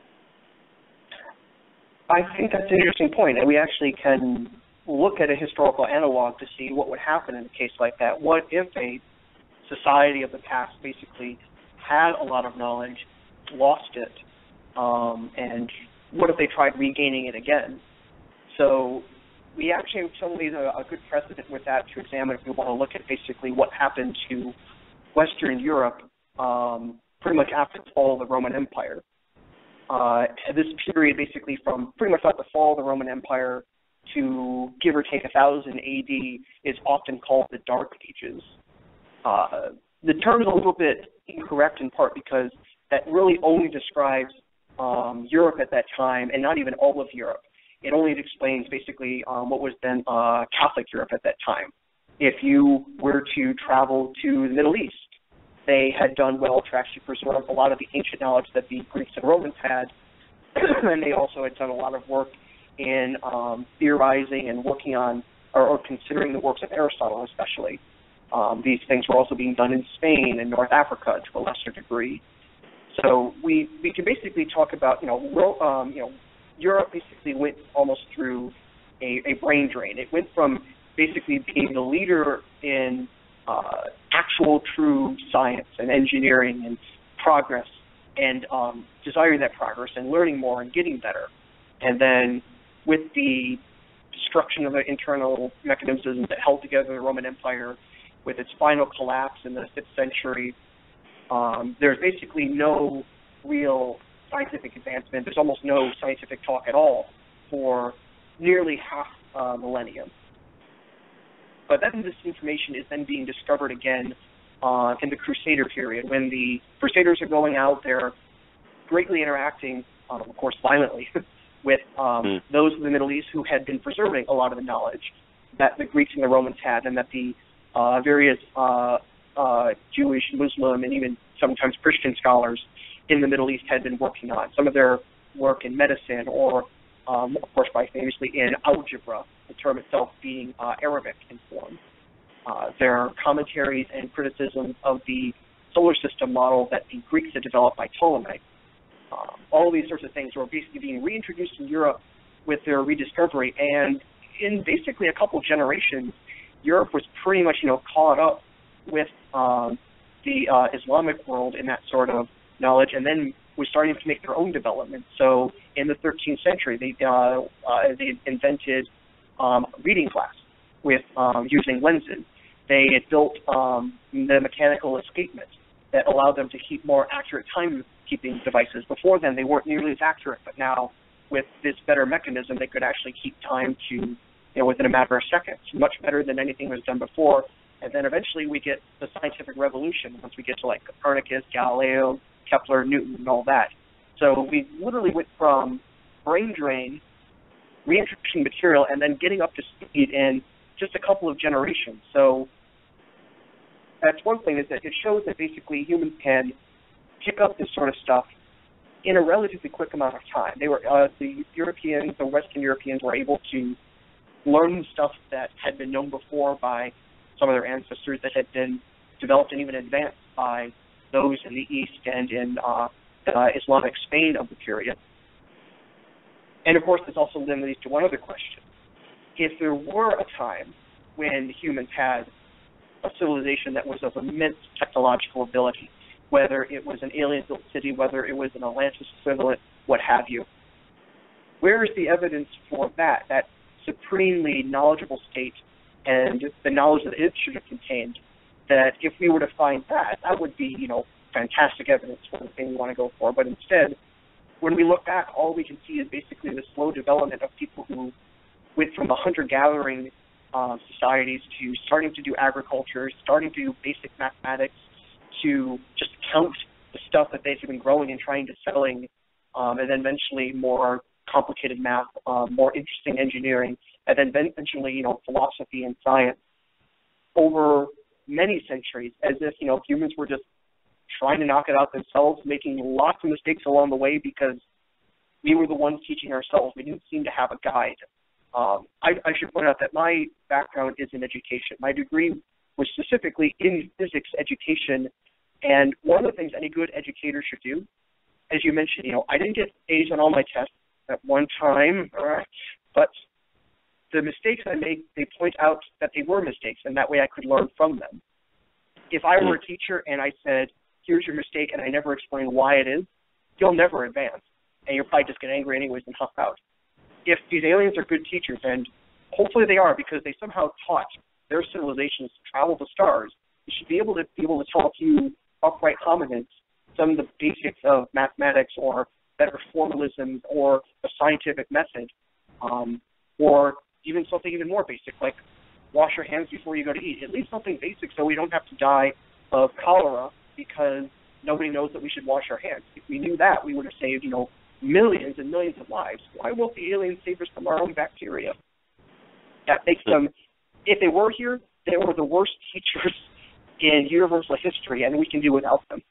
I think that's an interesting point, and we actually can look at a historical analog to see what would happen in a case like that. What if a society of the past basically had a lot of knowledge, lost it, um, and what if they tried regaining it again? So we actually have totally a, a good precedent with that to examine if we want to look at basically what happened to Western Europe um, pretty much after the fall of the Roman Empire. Uh, this period basically from pretty much about the fall of the Roman Empire to give or take one thousand A D is often called the Dark Ages. Uh, the term is a little bit incorrect in part because that really only describes um, Europe at that time, and not even all of Europe. It only explains basically um, what was then uh, Catholic Europe at that time. If you were to travel to the Middle East, they had done well to actually preserve a lot of the ancient knowledge that the Greeks and Romans had, and they also had done a lot of work in um, theorizing and working on, or, or considering the works of Aristotle especially. Um, these things were also being done in Spain and North Africa to a lesser degree. So we we can basically talk about, you know, um, you know, Europe basically went almost through a, a brain drain. It went from basically being the leader in uh, actual true science and engineering and progress and um, desiring that progress and learning more and getting better. And then with the destruction of the internal mechanisms that held together the Roman Empire, with its final collapse in the fifth century, um, there's basically no real scientific advancement. There's almost no scientific talk at all for nearly half a millennium. But then this information is then being discovered again uh, in the Crusader period, when the Crusaders are going out, they're greatly interacting, um, of course violently, with um, mm. those in the Middle East who had been preserving a lot of the knowledge that the Greeks and the Romans had, and that the Uh, various uh, uh, Jewish, Muslim, and even sometimes Christian scholars in the Middle East had been working on. Some of their work in medicine, or, um, of course, by famously in algebra, the term itself being uh, Arabic in form. Uh, there are commentaries and criticisms of the solar system model that the Greeks had developed by Ptolemy. Um, all these sorts of things were basically being reintroduced in Europe with their rediscovery, and in basically a couple generations, Europe was pretty much, you know, caught up with um, the uh, Islamic world in that sort of knowledge, and then was starting to make their own development. So in the thirteenth century, they uh, uh, they invented um, reading glass with um, using lenses. They had built um, the mechanical escapement that allowed them to keep more accurate timekeeping devices. Before then, they weren't nearly as accurate, but now with this better mechanism, they could actually keep time to, you know, within a matter of seconds, much better than anything was done before. And then eventually we get the scientific revolution once we get to like Copernicus, Galileo, Kepler, Newton, and all that. So we literally went from brain drain, reintroducing material, and then getting up to speed in just a couple of generations. So that's one thing, is that it shows that basically humans can pick up this sort of stuff in a relatively quick amount of time. They were uh, the Europeans, the Western Europeans, were able to learn stuff that had been known before by some of their ancestors, that had been developed and even advanced by those in the East and in uh, uh, Islamic Spain of the period. And of course, this also then leads to one other question. If there were a time when humans had a civilization that was of immense technological ability, whether it was an alien-built city, whether it was an Atlantis equivalent, what have you, where is the evidence for that, that supremely knowledgeable state and the knowledge that it should have contained, that if we were to find that, that would be, you know, fantastic evidence for the thing we want to go for. But instead, when we look back, all we can see is basically the slow development of people who went from the hunter-gathering uh, societies to starting to do agriculture, starting to do basic mathematics, to just count the stuff that they've been growing and trying to selling, um, and then eventually more complicated math, uh, more interesting engineering, and then eventually, you know, philosophy and science over many centuries, as if, you know, humans were just trying to knock it out themselves, making lots of mistakes along the way because we were the ones teaching ourselves. We didn't seem to have a guide. Um, I, I should point out that my background is in education. My degree was specifically in physics education, and one of the things any good educator should do, as you mentioned, you know, I didn't get A's on all my tests at one time, uh, but the mistakes I make, they point out that they were mistakes, and that way I could learn from them. If I were a teacher and I said, here's your mistake, and I never explain why it is, you'll never advance, and you'll probably just get angry anyways and huff out. If these aliens are good teachers, and hopefully they are, because they somehow taught their civilizations to travel the stars, you should be able to be able to tell a few upright hominids some of the basics of mathematics or better formalisms or a scientific method, um, or even something even more basic, like wash your hands before you go to eat. At least something basic so we don't have to die of cholera because nobody knows that we should wash our hands. If we knew that, we would have saved, you know, millions and millions of lives. Why won't the aliens save us from our own bacteria? That makes them, if they were here, they were the worst teachers in universal history, and we can do without them.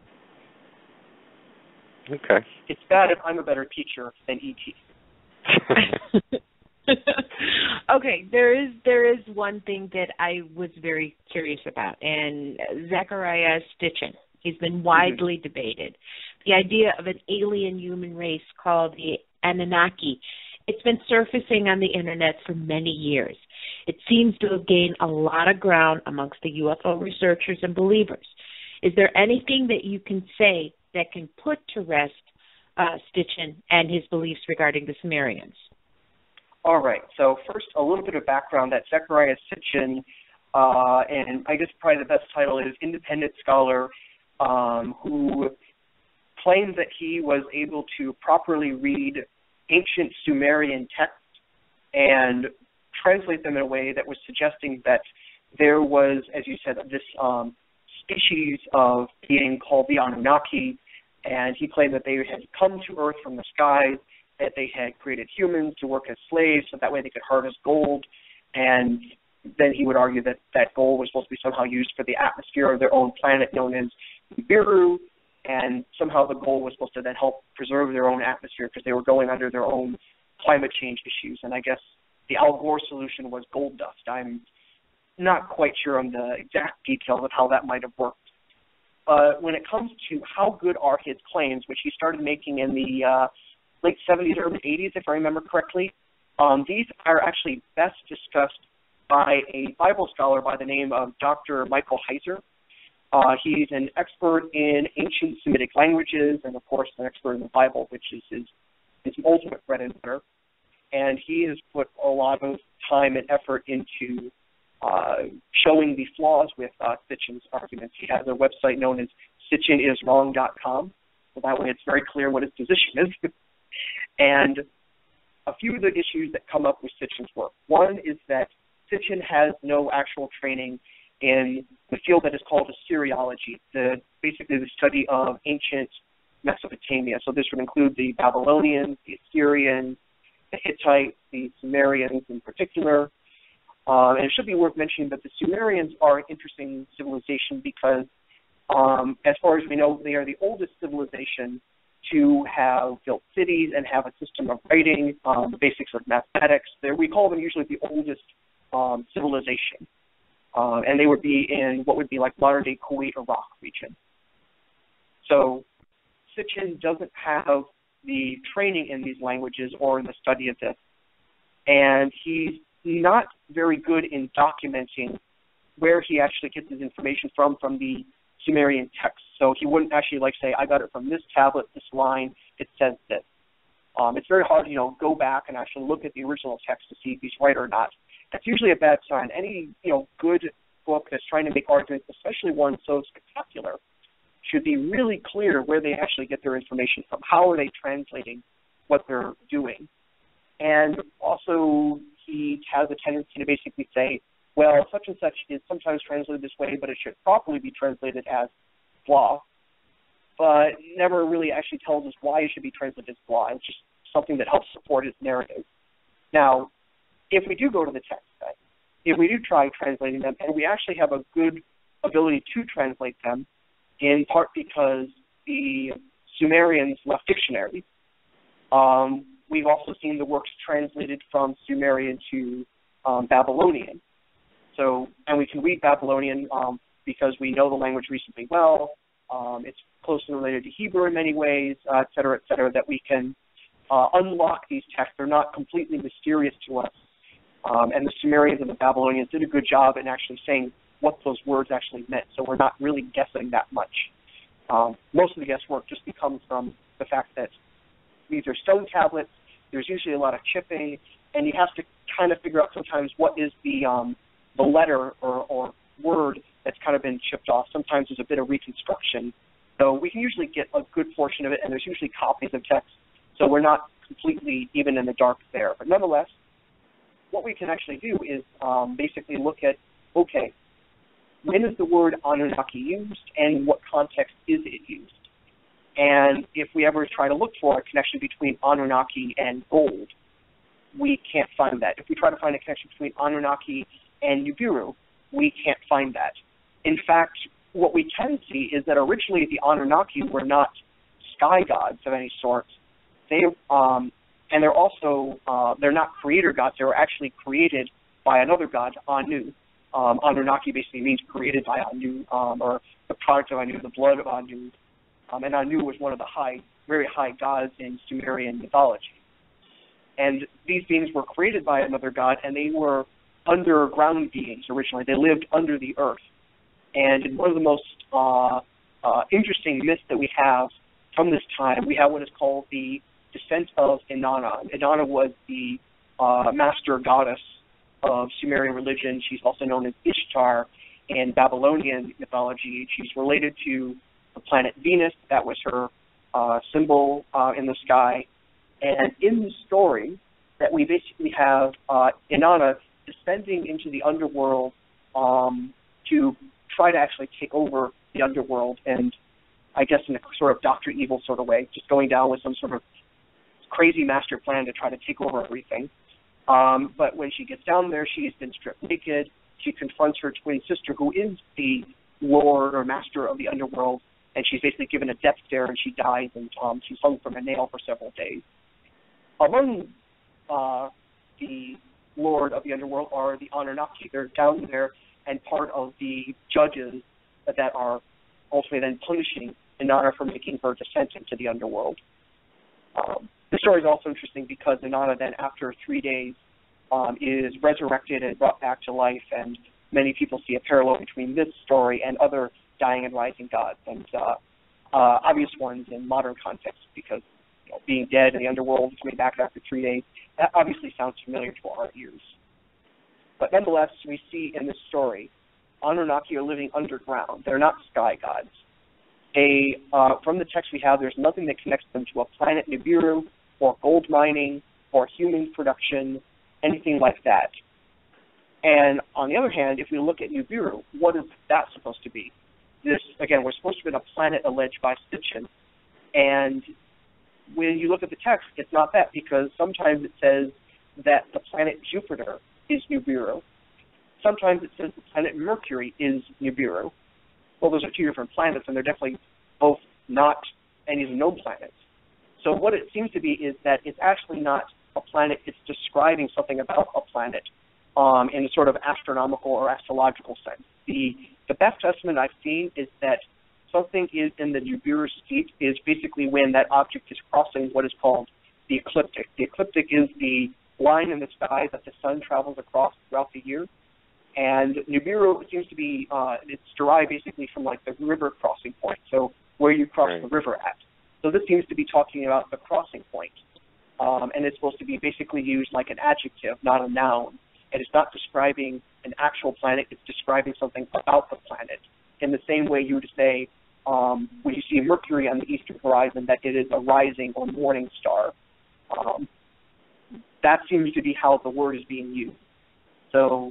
Okay. It's bad if I'm a better teacher than E T Okay, there is there is one thing that I was very curious about, and Zecharia Sitchin. He's been widely mm-hmm. debated. The idea of an alien human race called the Anunnaki, it's been surfacing on the internet for many years. It seems to have gained a lot of ground amongst the U F O researchers and believers. Is there anything that you can say that can put to rest uh, Sitchin and his beliefs regarding the Sumerians? All right. So first, a little bit of background that Zecharia Sitchin, uh, and I guess probably the best title is independent scholar, um, who claimed that he was able to properly read ancient Sumerian texts and translate them in a way that was suggesting that there was, as you said, this um, species of being called the Anunnaki, and he claimed that they had come to Earth from the skies, that they had created humans to work as slaves so that way they could harvest gold, and then he would argue that that gold was supposed to be somehow used for the atmosphere of their own planet known as Nibiru, and somehow the gold was supposed to then help preserve their own atmosphere because they were going under their own climate change issues. And I guess the Al Gore solution was gold dust. I'm not quite sure on the exact details of how that might have worked. But when it comes to how good are his claims, which he started making in the uh, late seventies, early eighties, if I remember correctly, um, these are actually best discussed by a Bible scholar by the name of Doctor Michael Heiser. Uh, he's an expert in ancient Semitic languages and, of course, an expert in the Bible, which is his, his ultimate bread and butter. And he has put a lot of time and effort into uh, showing the flaws with uh, Sitchin's arguments. He has a website known as Sitchin is wrong dot com, so that way it's very clear what his position is. And a few of the issues that come up with Sitchin's work. One is that Sitchin has no actual training in the field that is called Assyriology, the, basically the study of ancient Mesopotamia. So this would include the Babylonians, the Assyrians, the Hittites, the Sumerians in particular. Uh, and it should be worth mentioning that the Sumerians are an interesting civilization because, um, as far as we know, they are the oldest civilization to have built cities and have a system of writing, um, the basics of mathematics. They're, we call them usually the oldest um, civilization. Uh, and they would be in what would be like modern-day Kuwait, Iraq region. So Sitchin doesn't have the training in these languages or in the study of this. And he's not very good in documenting where he actually gets his information from, from the Sumerian text. So he wouldn't actually like say, I got it from this tablet, this line, it says this. Um, it's very hard to, you know, go back and actually look at the original text to see if he's right or not. That's usually a bad sign. Any, you know, good book that's trying to make arguments, especially one so spectacular, should be really clear where they actually get their information from. How are they translating what they're doing? And also, he has a tendency to basically say, well, such and such is sometimes translated this way, but it should properly be translated as blah, but never really actually tells us why it should be translated as blah. It's just something that helps support his narrative. Now, if we do go to the text, if we do try translating them, and we actually have a good ability to translate them, in part because the Sumerians left dictionaries, um, we've also seen the works translated from Sumerian to um, Babylonian. So, and we can read Babylonian um, because we know the language reasonably well. Um, it's closely related to Hebrew in many ways, uh, et cetera, et cetera, that we can uh, unlock these texts. They're not completely mysterious to us. Um, and the Sumerians and the Babylonians did a good job in actually saying what those words actually meant. So we're not really guessing that much. Um, most of the guesswork just becomes from the fact that these are stone tablets. There's usually a lot of chipping, and you have to kind of figure out sometimes what is the um, the letter or, or word that's kind of been chipped off. Sometimes there's a bit of reconstruction. So we can usually get a good portion of it, and there's usually copies of text. So we're not completely even in the dark there. But nonetheless, what we can actually do is um, basically look at, okay, when is the word Anunnaki used, and what context is it used? And if we ever try to look for a connection between Anunnaki and gold, we can't find that. If we try to find a connection between Anunnaki and Nibiru, we can't find that. In fact, what we can see is that originally the Anunnaki were not sky gods of any sort. They um, and they're also uh, they're not creator gods. They were actually created by another god, Anu. Um, Anunnaki basically means created by Anu, um, or the product of Anu, the blood of Anu. Um, and Anu was one of the high, very high gods in Sumerian mythology. And these beings were created by another god, and they were underground beings originally. They lived under the earth. And one of the most uh, uh, interesting myths that we have from this time, we have what is called the descent of Inanna. Inanna was the uh, master goddess of Sumerian religion. She's also known as Ishtar in Babylonian mythology. She's related to the planet Venus. That was her uh, symbol uh, in the sky. And in the story that we basically have uh, Inanna descending into the underworld um, to try to actually take over the underworld, and I guess in a sort of Doctor Evil sort of way, just going down with some sort of crazy master plan to try to take over everything. Um, but when she gets down there, she's been stripped naked. She confronts her twin sister, who is the lord or master of the underworld, and she's basically given a death stare, and she dies, and um, she's hung from a nail for several days. Among uh, the lord of the underworld are the Anunnaki. They're down there and part of the judges that are ultimately then punishing Inanna for making her descent into the underworld. Um, the story is also interesting because Inanna then, after three days, um, is resurrected and brought back to life, and many people see a parallel between this story and other dying and rising gods, and uh, uh, obvious ones in modern context, because you know, being dead in the underworld, coming back after three days, that obviously sounds familiar to our ears. But nonetheless, we see in this story, Anunnaki are living underground. They're not sky gods. They, uh, from the text we have, there's nothing that connects them to a planet Nibiru, or gold mining, or human production, anything like that. And on the other hand, if we look at Nibiru, what is that supposed to be? This, again, we're supposed to be a planet alleged by Sitchin. And when you look at the text, it's not that, because sometimes it says that the planet Jupiter is Nibiru. Sometimes it says the planet Mercury is Nibiru. Well, those are two different planets, and they're definitely both not any of the known planets. So what it seems to be is that it's actually not a planet, it's describing something about a planet um, in a sort of astronomical or astrological sense. The, the best estimate I've seen is that something is in the Nibiru state is basically when that object is crossing what is called the ecliptic. The ecliptic is the line in the sky that the sun travels across throughout the year. And Nibiru seems to be, uh, it's derived basically from like the river crossing point, so where you cross right. the river at. So this seems to be talking about the crossing point. Um, and it's supposed to be basically used like an adjective, not a noun. And it's not describing an actual planet, it's describing something about the planet. In the same way you would say, um, when you see Mercury on the eastern horizon, that it is a rising or morning star. Um, that seems to be how the word is being used. So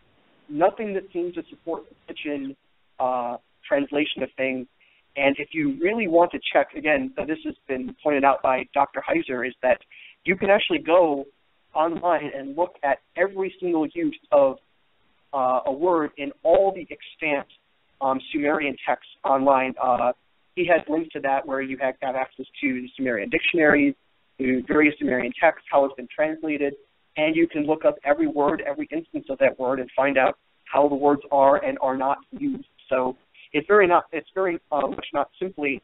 nothing that seems to support the Sitchin uh, translation of things. And if you really want to check, again, this has been pointed out by Doctor Heiser, is that you can actually go online and look at every single use of uh, a word in all the extant um, Sumerian texts online. Uh, he has links to that where you have, have access to the Sumerian dictionaries, to various Sumerian texts, how it's been translated, and you can look up every word, every instance of that word, and find out how the words are and are not used. So it's very not. It's very uh, much not simply.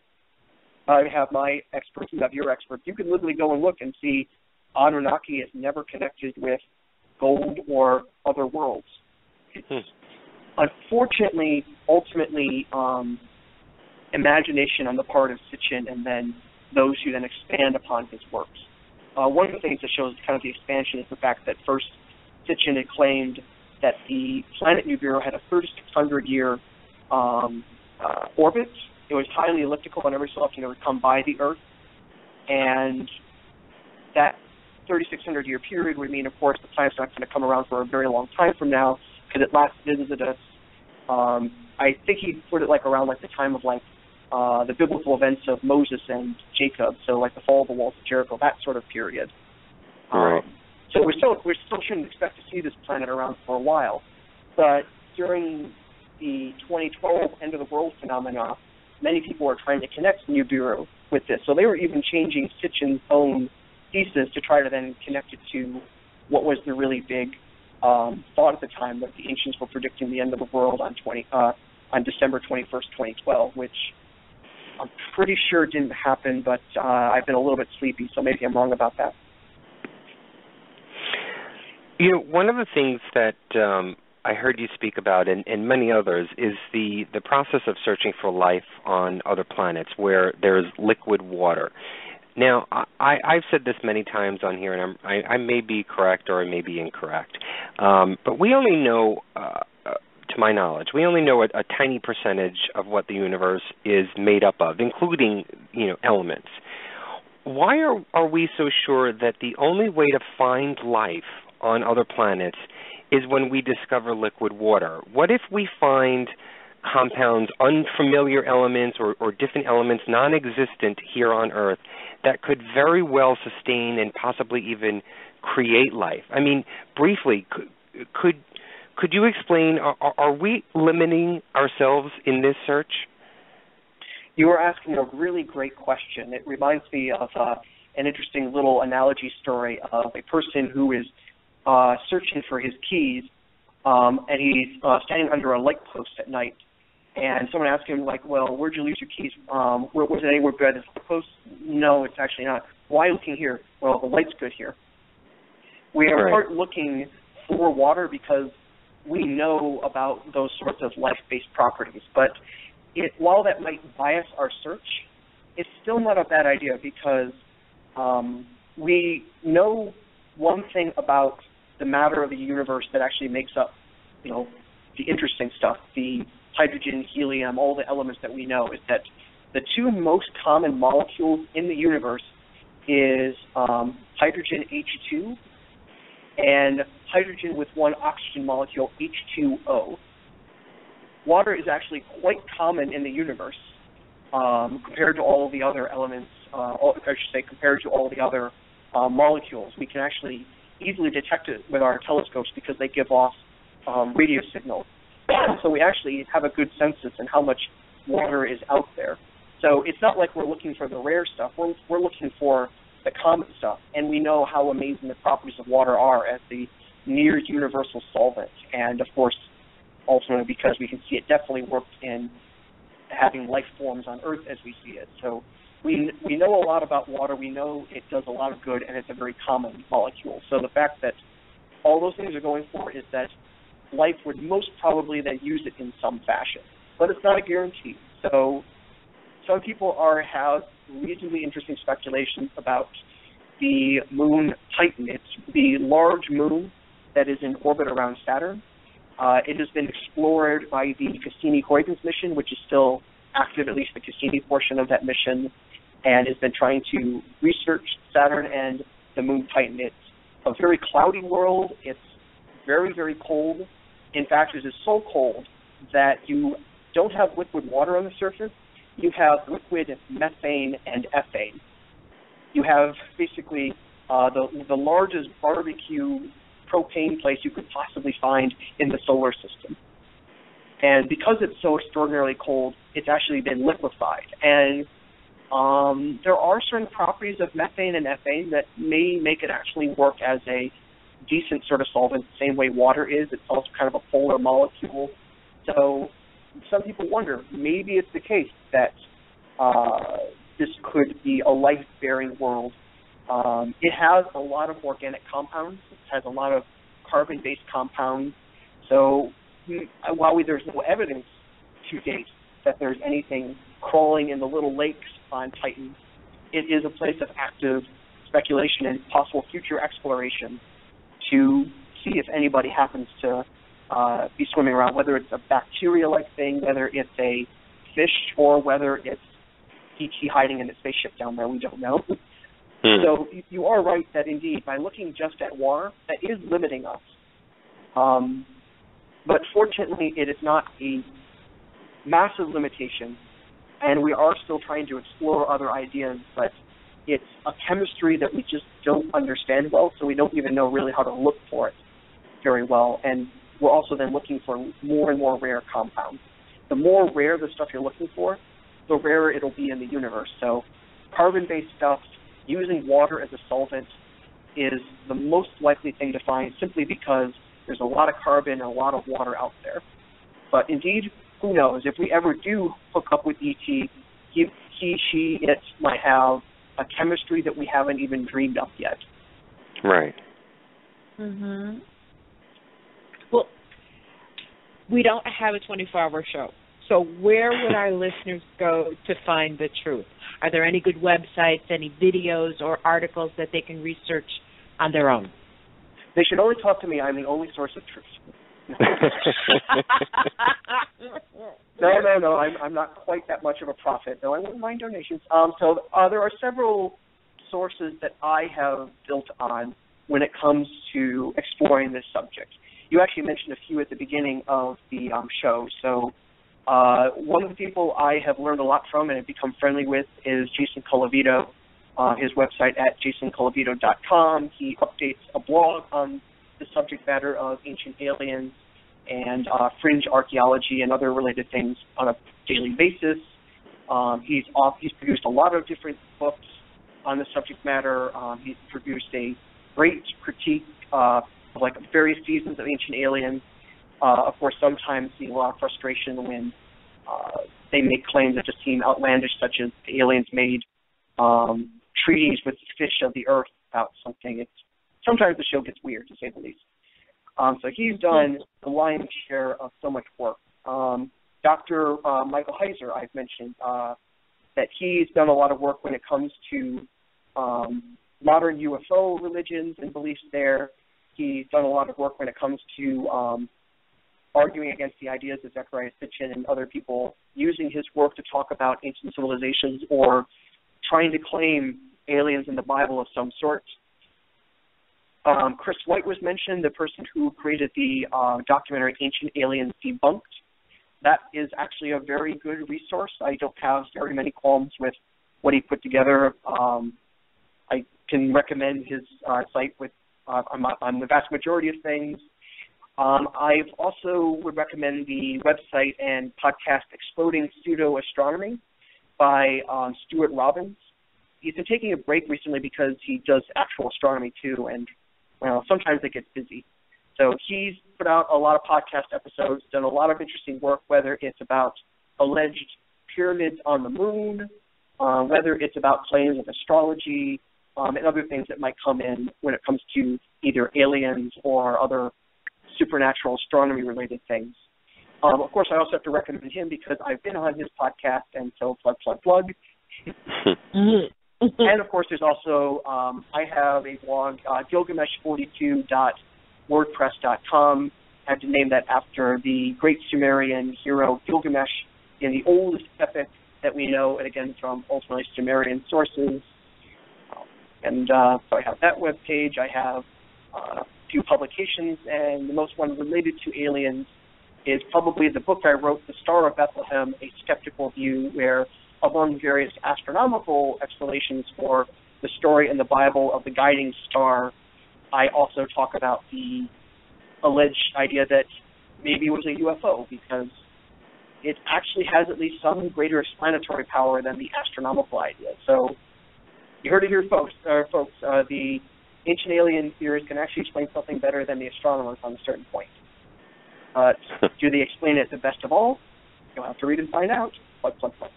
I have my experts, you have your experts. You can literally go and look and see Anunnaki is never connected with gold or other worlds. Hmm. Unfortunately, ultimately, um, imagination on the part of Sitchin and then those who then expand upon his works. Uh, one of the things that shows kind of the expansion is the fact that first Sitchin had claimed that the planet Nibiru had a thirty-six hundred year um, uh, orbit. It was highly elliptical, and every so often it would come by the Earth. And that thirty-six hundred year period would mean, of course, the planet's not going to come around for a very long time from now, because it last visited us. Um, I think he put it like around like the time of like uh, the biblical events of Moses and Jacob, so like the fall of the walls of Jericho, that sort of period. Right. Um, so we still we still shouldn't expect to see this planet around for a while, but during the twenty twelve end of the world phenomena, many people are trying to connect Nibiru with this. So they were even changing Sitchin's own thesis to try to then connect it to what was the really big um, thought at the time, that the ancients were predicting the end of the world on twenty uh, on December twenty-first, twenty twelve, which I'm pretty sure didn't happen, but uh, I've been a little bit sleepy, so maybe I'm wrong about that. You know, one of the things that um, I heard you speak about, and, and many others, is the, the process of searching for life on other planets where there's liquid water. Now, I, I've said this many times on here, and I'm, I, I may be correct or I may be incorrect, um, but we only know, uh, uh, to my knowledge, we only know a, a tiny percentage of what the universe is made up of, including, you know, elements. Why are, are we so sure that the only way to find life on other planets is when we discover liquid water? What if we find compounds, unfamiliar elements, or, or different elements non-existent here on Earth that could very well sustain and possibly even create life? I mean, briefly, could could, could you explain, are, are we limiting ourselves in this search? You are asking a really great question. It reminds me of uh, an interesting little analogy story of a person who is uh, searching for his keys, um, and he's uh, standing under a light post at night. And someone asked him, like, well, where'd you lose your keys? Um, where, was it anywhere by this post? No, it's actually not. Why looking here? Well, the light's good here. We are Right. looking for water because we know about those sorts of life-based properties. But it, while that might bias our search, it's still not a bad idea because um, we know one thing about the matter of the universe that actually makes up, you know, the interesting stuff, the hydrogen, helium, all the elements that we know, is that the two most common molecules in the universe is um, hydrogen H two and hydrogen with one oxygen molecule, H two O. Water is actually quite common in the universe um, compared to all the other elements, uh, all, I should say compared to all the other uh, molecules. We can actually easily detect it with our telescopes because they give off um, radio signals. So we actually have a good census in how much water is out there. So it's not like we're looking for the rare stuff. We're, we're looking for the common stuff. And we know how amazing the properties of water are as the near universal solvent. And, of course, ultimately because we can see it definitely works in having life forms on Earth as we see it. So we, we know a lot about water. We know it does a lot of good, and it's a very common molecule. So the fact that all those things are going for is that life would most probably then use it in some fashion, but it's not a guarantee. So some people are have reasonably interesting speculations about the moon Titan. It's the large moon that is in orbit around Saturn. Uh, it has been explored by the Cassini-Huygens mission, which is still active, at least the Cassini portion of that mission, and has been trying to research Saturn and the moon Titan. It's a very cloudy world. It's very, very cold. In fact, it is so cold that you don't have liquid water on the surface. You have liquid methane and ethane. You have basically uh, the, the largest barbecue propane place you could possibly find in the solar system. And because it's so extraordinarily cold, it's actually been liquefied. And um, there are certain properties of methane and ethane that may make it actually work as a decent sort of solvent, the same way water is. It's also kind of a polar molecule. So some people wonder, maybe it's the case that uh, this could be a life-bearing world. Um, it has a lot of organic compounds. It has a lot of carbon-based compounds. So while we, there's no evidence to date that there's anything crawling in the little lakes on Titan, it is a place of active speculation and possible future exploration to see if anybody happens to uh, be swimming around, whether it's a bacteria-like thing, whether it's a fish, or whether it's E T hiding in a spaceship down there. We don't know. Hmm. So you are right that, indeed, by looking just at water, that is limiting us. Um, but fortunately, it is not a massive limitation, and we are still trying to explore other ideas, but it's a chemistry that we just don't understand well, so we don't even know really how to look for it very well. And we're also then looking for more and more rare compounds. The more rare the stuff you're looking for, the rarer it'll be in the universe. So carbon-based stuff using water as a solvent is the most likely thing to find, simply because there's a lot of carbon and a lot of water out there. But indeed, who knows? If we ever do hook up with E T, he, he she, it might have a chemistry that we haven't even dreamed up yet. Right. Mhm. Well, we don't have a twenty-four hour show, so where would our listeners go to find the truth? Are there any good websites, any videos or articles that they can research on their own? They should only talk to me. I'm the only source of truth. no, no, no. I'm, I'm not quite that much of a prophet, though I wouldn't mind donations. Um, so uh, there are several sources that I have built on when it comes to exploring this subject. You actually mentioned a few at the beginning of the um, show. So uh, one of the people I have learned a lot from and have become friendly with is Jason Colavito. Uh, his website at jason colavito dot com. He updates a blog on the subject matter of ancient aliens and uh, fringe archaeology and other related things on a daily basis. Um, he's off, he's produced a lot of different books on the subject matter. Um, he's produced a great critique uh, of like various seasons of Ancient Aliens. Uh, of course, sometimes see a lot of frustration when uh, they make claims that just seem outlandish, such as the aliens made um, treaties with the fish of the earth about something. It's sometimes the show gets weird, to say the least. Um, so he's done the lion's share of so much work. Um, Doctor Uh, Michael Heiser, I've mentioned, uh, that he's done a lot of work when it comes to um, modern U F O religions and beliefs there. He's done a lot of work when it comes to um, arguing against the ideas of Zecharia Sitchin and other people using his work to talk about ancient civilizations or trying to claim aliens in the Bible of some sort. Um, Chris White was mentioned, the person who created the uh, documentary Ancient Aliens Debunked. That is actually a very good resource. I don't have very many qualms with what he put together. Um, I can recommend his uh, site with uh, on, my, on the vast majority of things. Um, I also would recommend the website and podcast Exploding Pseudo-Astronomy by um, Stuart Robbins. He's been taking a break recently because he does actual astronomy too, and well, sometimes it gets busy. So he's put out a lot of podcast episodes, done a lot of interesting work, whether it's about alleged pyramids on the moon, uh, whether it's about claims of astrology, um, and other things that might come in when it comes to either aliens or other supernatural astronomy-related things. Um, of course, I also have to recommend him because I've been on his podcast, and so plug, plug, plug. And, of course, there's also, um, I have a blog, uh, Gilgamesh forty-two dot wordpress dot com. I had to name that after the great Sumerian hero Gilgamesh in the oldest epic that we know, and again from ultimately Sumerian sources. And uh, so I have that webpage. I have uh, a few publications, and the most one related to aliens is probably the book I wrote, The Star of Bethlehem, A Skeptical View, where among various astronomical explanations for the story in the Bible of the guiding star, I also talk about the alleged idea that maybe it was a U F O because it actually has at least some greater explanatory power than the astronomical idea. So you heard it here, folks. Uh, folks, uh, the ancient alien theorists can actually explain something better than the astronomers on a certain point. Uh, do they explain it the best of all? You'll have to read and find out. Plug, plug, plug.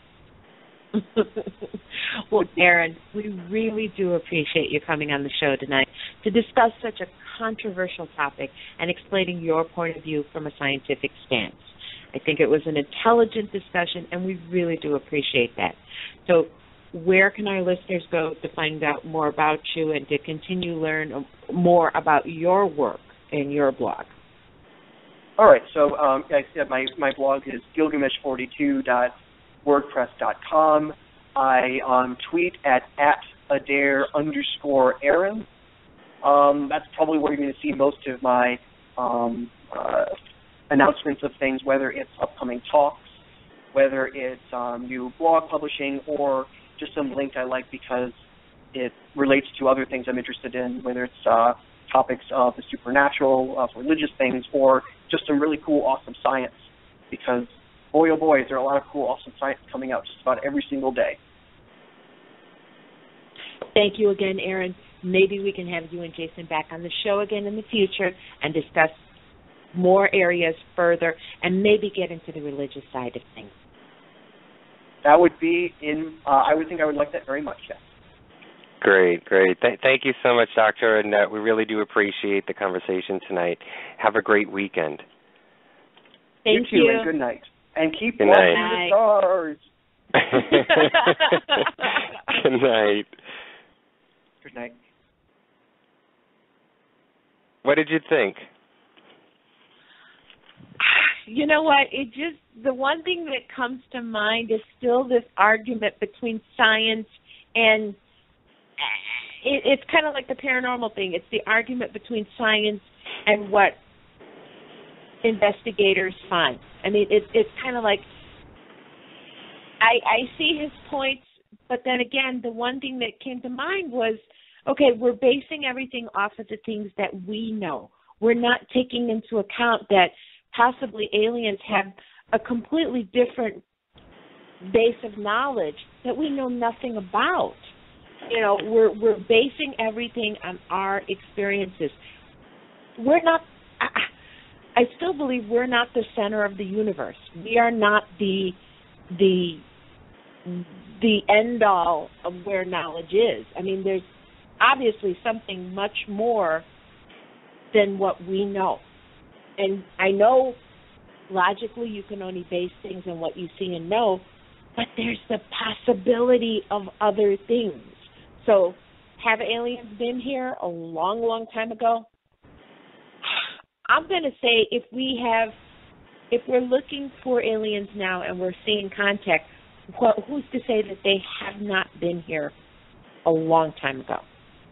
Well, Aaron, we really do appreciate you coming on the show tonight to discuss such a controversial topic and explaining your point of view from a scientific stance. I think it was an intelligent discussion, and we really do appreciate that. So where can our listeners go to find out more about you and to continue to learn more about your work and your blog? All right, so um, like I said, my, my blog is Gilgamesh forty-two dot wordpress dot com. I um, tweet at, at Adair underscore Aaron. Um, that's probably where you're going to see most of my um, uh, announcements of things, whether it's upcoming talks, whether it's um, new blog publishing, or just some link I like because it relates to other things I'm interested in, whether it's uh, topics of the supernatural, of religious things, or just some really cool, awesome science, because boy, oh boy, is there a lot of cool, awesome science coming out just about every single day. Thank you again, Aaron. Maybe we can have you and Jason back on the show again in the future and discuss more areas further and maybe get into the religious side of things. That would be in, uh, I would think I would like that very much, yes. Great, great. Th- thank you so much, Doctor, and uh, we really do appreciate the conversation tonight. Have a great weekend. Thank you. you. Too, and good night. And keep good watching night. the stars. Good night. Good night. What did you think? You know what? It just, the one thing that comes to mind is still this argument between science and, it, it's kind of like the paranormal thing. It's the argument between science and what investigators find. I mean, it, it's kind of like, I, I see his points, but then again, the one thing that came to mind was, okay, we're basing everything off of the things that we know. We're not taking into account that possibly aliens have a completely different base of knowledge that we know nothing about. You know, we're we're basing everything on our experiences. we're not, I, I still believe we're not the center of the universe. We are not the, the, the end all of where knowledge is. I mean, there's obviously something much more than what we know. And I know logically you can only base things on what you see and know, but there's the possibility of other things. So have aliens been here a long, long time ago? I'm going to say if we have, if we're looking for aliens now and we're seeing contact, well, who's to say that they have not been here a long time ago?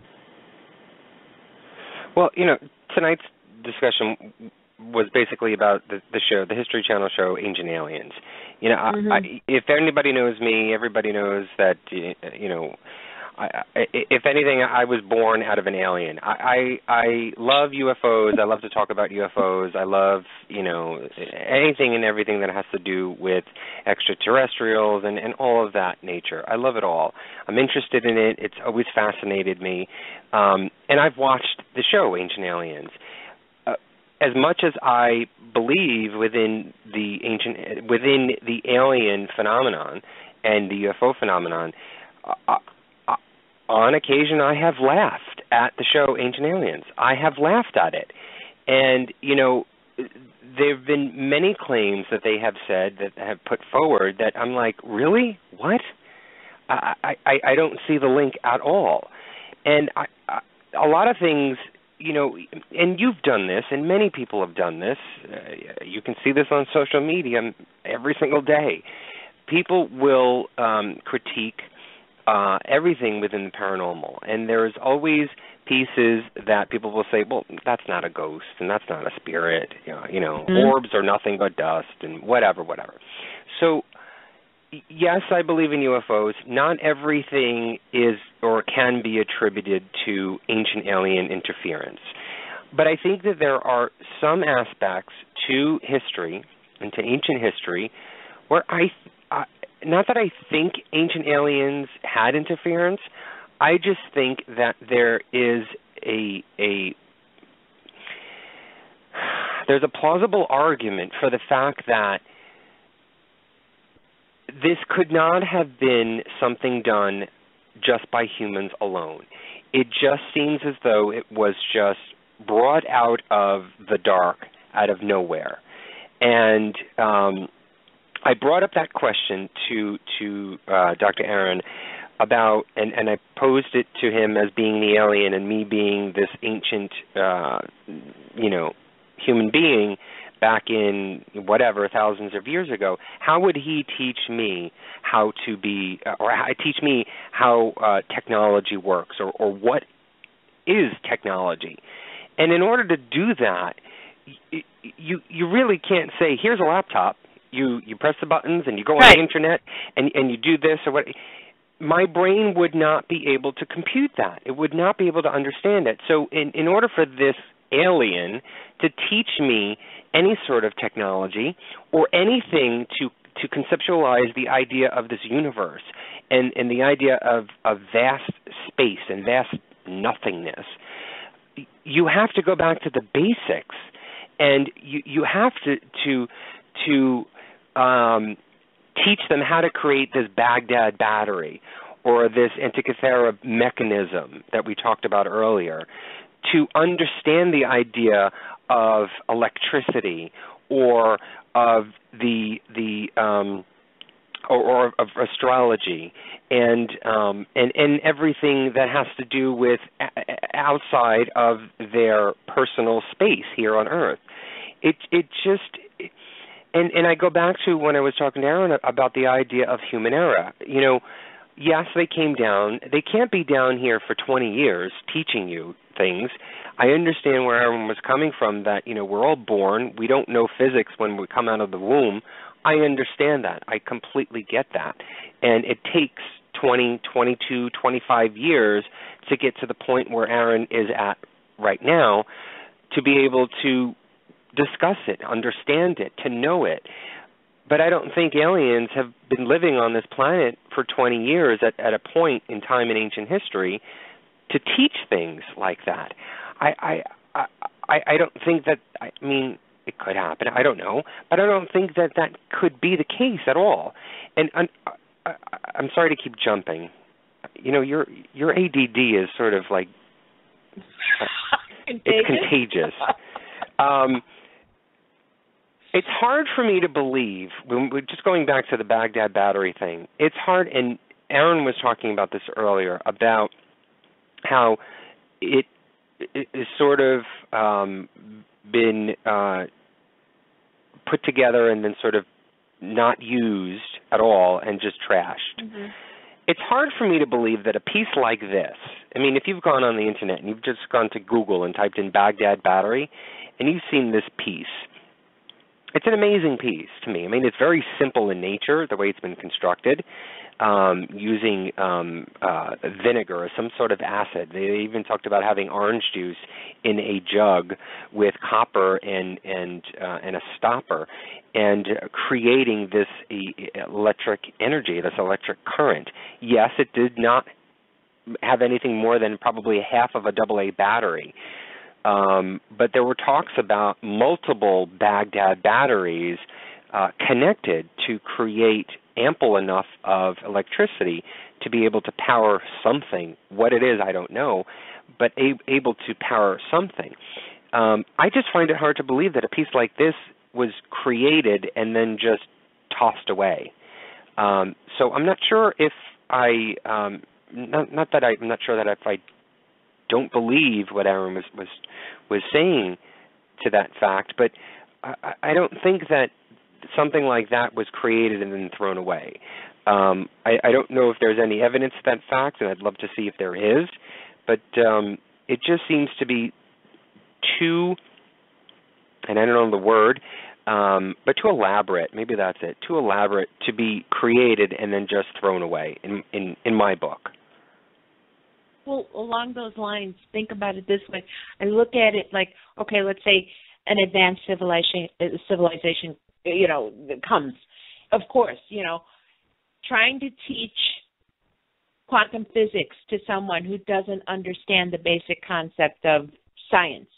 Well, you know, tonight's discussion was basically about the, the show, the History Channel show, Ancient Aliens. You know, mm-hmm. I, I, if anybody knows me, everybody knows that, you know, I, I, if anything, I was born out of an alien. I, I I love U F Os. I love to talk about U F Os. I love, you know, anything and everything that has to do with extraterrestrials and, and all of that nature. I love it all. I'm interested in it. It's always fascinated me. Um, and I've watched the show, Ancient Aliens. Uh, as much as I believe within the ancient, within the alien phenomenon and the U F O phenomenon, uh, on occasion, I have laughed at the show Ancient Aliens. I have laughed at it. And, you know, there have been many claims that they have said, that have put forward, that I'm like, really? What? I, I, I don't see the link at all. And I, I, a lot of things, you know, and you've done this, and many people have done this. Uh, you can see this on social media every single day. People will um, critique Uh, everything within the paranormal. And there's always pieces that people will say, well, that's not a ghost, and that's not a spirit. You know, you know mm-hmm. orbs are nothing but dust, and whatever, whatever. So, yes, I believe in U F Os. Not everything is or can be attributed to ancient alien interference. But I think that there are some aspects to history and to ancient history where I... I Not that I think ancient aliens had interference. I just think that there is a a there's a plausible argument for the fact that this could not have been something done just by humans alone. It just seems as though it was just brought out of the dark, out of nowhere. And um I brought up that question to to uh, Doctor Aaron about, and, and I posed it to him as being the alien and me being this ancient, uh, you know, human being back in whatever, thousands of years ago. How would he teach me how to be, or teach me how uh, technology works, or, or what is technology? And in order to do that, you, you, you really can't say, here's a laptop. You you press the buttons and you go on right. the internet and and you do this or what. My brain would not be able to compute that. It would not be able to understand it. So in, in order for this alien to teach me any sort of technology or anything to, to conceptualize the idea of this universe and, and the idea of, of vast space and vast nothingness, you have to go back to the basics. And you, you have to to to Um, teach them how to create this Baghdad battery or this Antikythera mechanism that we talked about earlier, to understand the idea of electricity or of the the um, or, or of astrology and um, and and everything that has to do with outside of their personal space here on Earth. It it just it, And, and I go back to when I was talking to Aaron about the idea of human era. You know, yes, they came down. They can't be down here for twenty years teaching you things. I understand where Aaron was coming from, that, you know, we're all born. We don't know physics when we come out of the womb. I understand that. I completely get that. And it takes twenty, twenty-two, twenty-five years to get to the point where Aaron is at right now to be able to discuss it, understand it, to know it. But I don't think aliens have been living on this planet for twenty years at, at a point in time in ancient history to teach things like that. I, I, I, I, I don't think that, I mean, it could happen, I don't know, but I don't think that that could be the case at all. And, and I, I'm sorry to keep jumping. You know, your your A D D is sort of like, contagious. It's contagious. um, it's hard for me to believe, when we're just going back to the Baghdad battery thing, it's hard, and Aaron was talking about this earlier, about how it, it is sort of um, been uh, put together and then sort of not used at all and just trashed. Mm-hmm. It's hard for me to believe that a piece like this, I mean, if you've gone on the internet and you've just gone to Google and typed in Baghdad battery and you've seen this piece, it's an amazing piece to me. I mean, it's very simple in nature, the way it's been constructed, um, using um, uh, vinegar or some sort of acid. They even talked about having orange juice in a jug with copper and and uh, and a stopper, and creating this electric energy, this electric current. Yes, it did not have anything more than probably half of a double A battery. Um, but there were talks about multiple Baghdad batteries uh, connected to create ample enough of electricity to be able to power something. What it is, I don't know, but a- able to power something. Um, I just find it hard to believe that a piece like this was created and then just tossed away. Um, so I'm not sure if I, um, not, not that I, I'm not sure that if I don't believe what Aaron was, was was saying to that fact, but I, I don't think that something like that was created and then thrown away. Um, I, I don't know if there's any evidence to that fact, and I'd love to see if there is, but um, it just seems to be too, and I don't know the word, um, but too elaborate, maybe that's it, too elaborate to be created and then just thrown away, in, in, in my book. Well, along those lines, think about it this way. I look at it like, okay, let's say an advanced civilization, civilization, you know, comes. Of course, you know, trying to teach quantum physics to someone who doesn't understand the basic concept of science.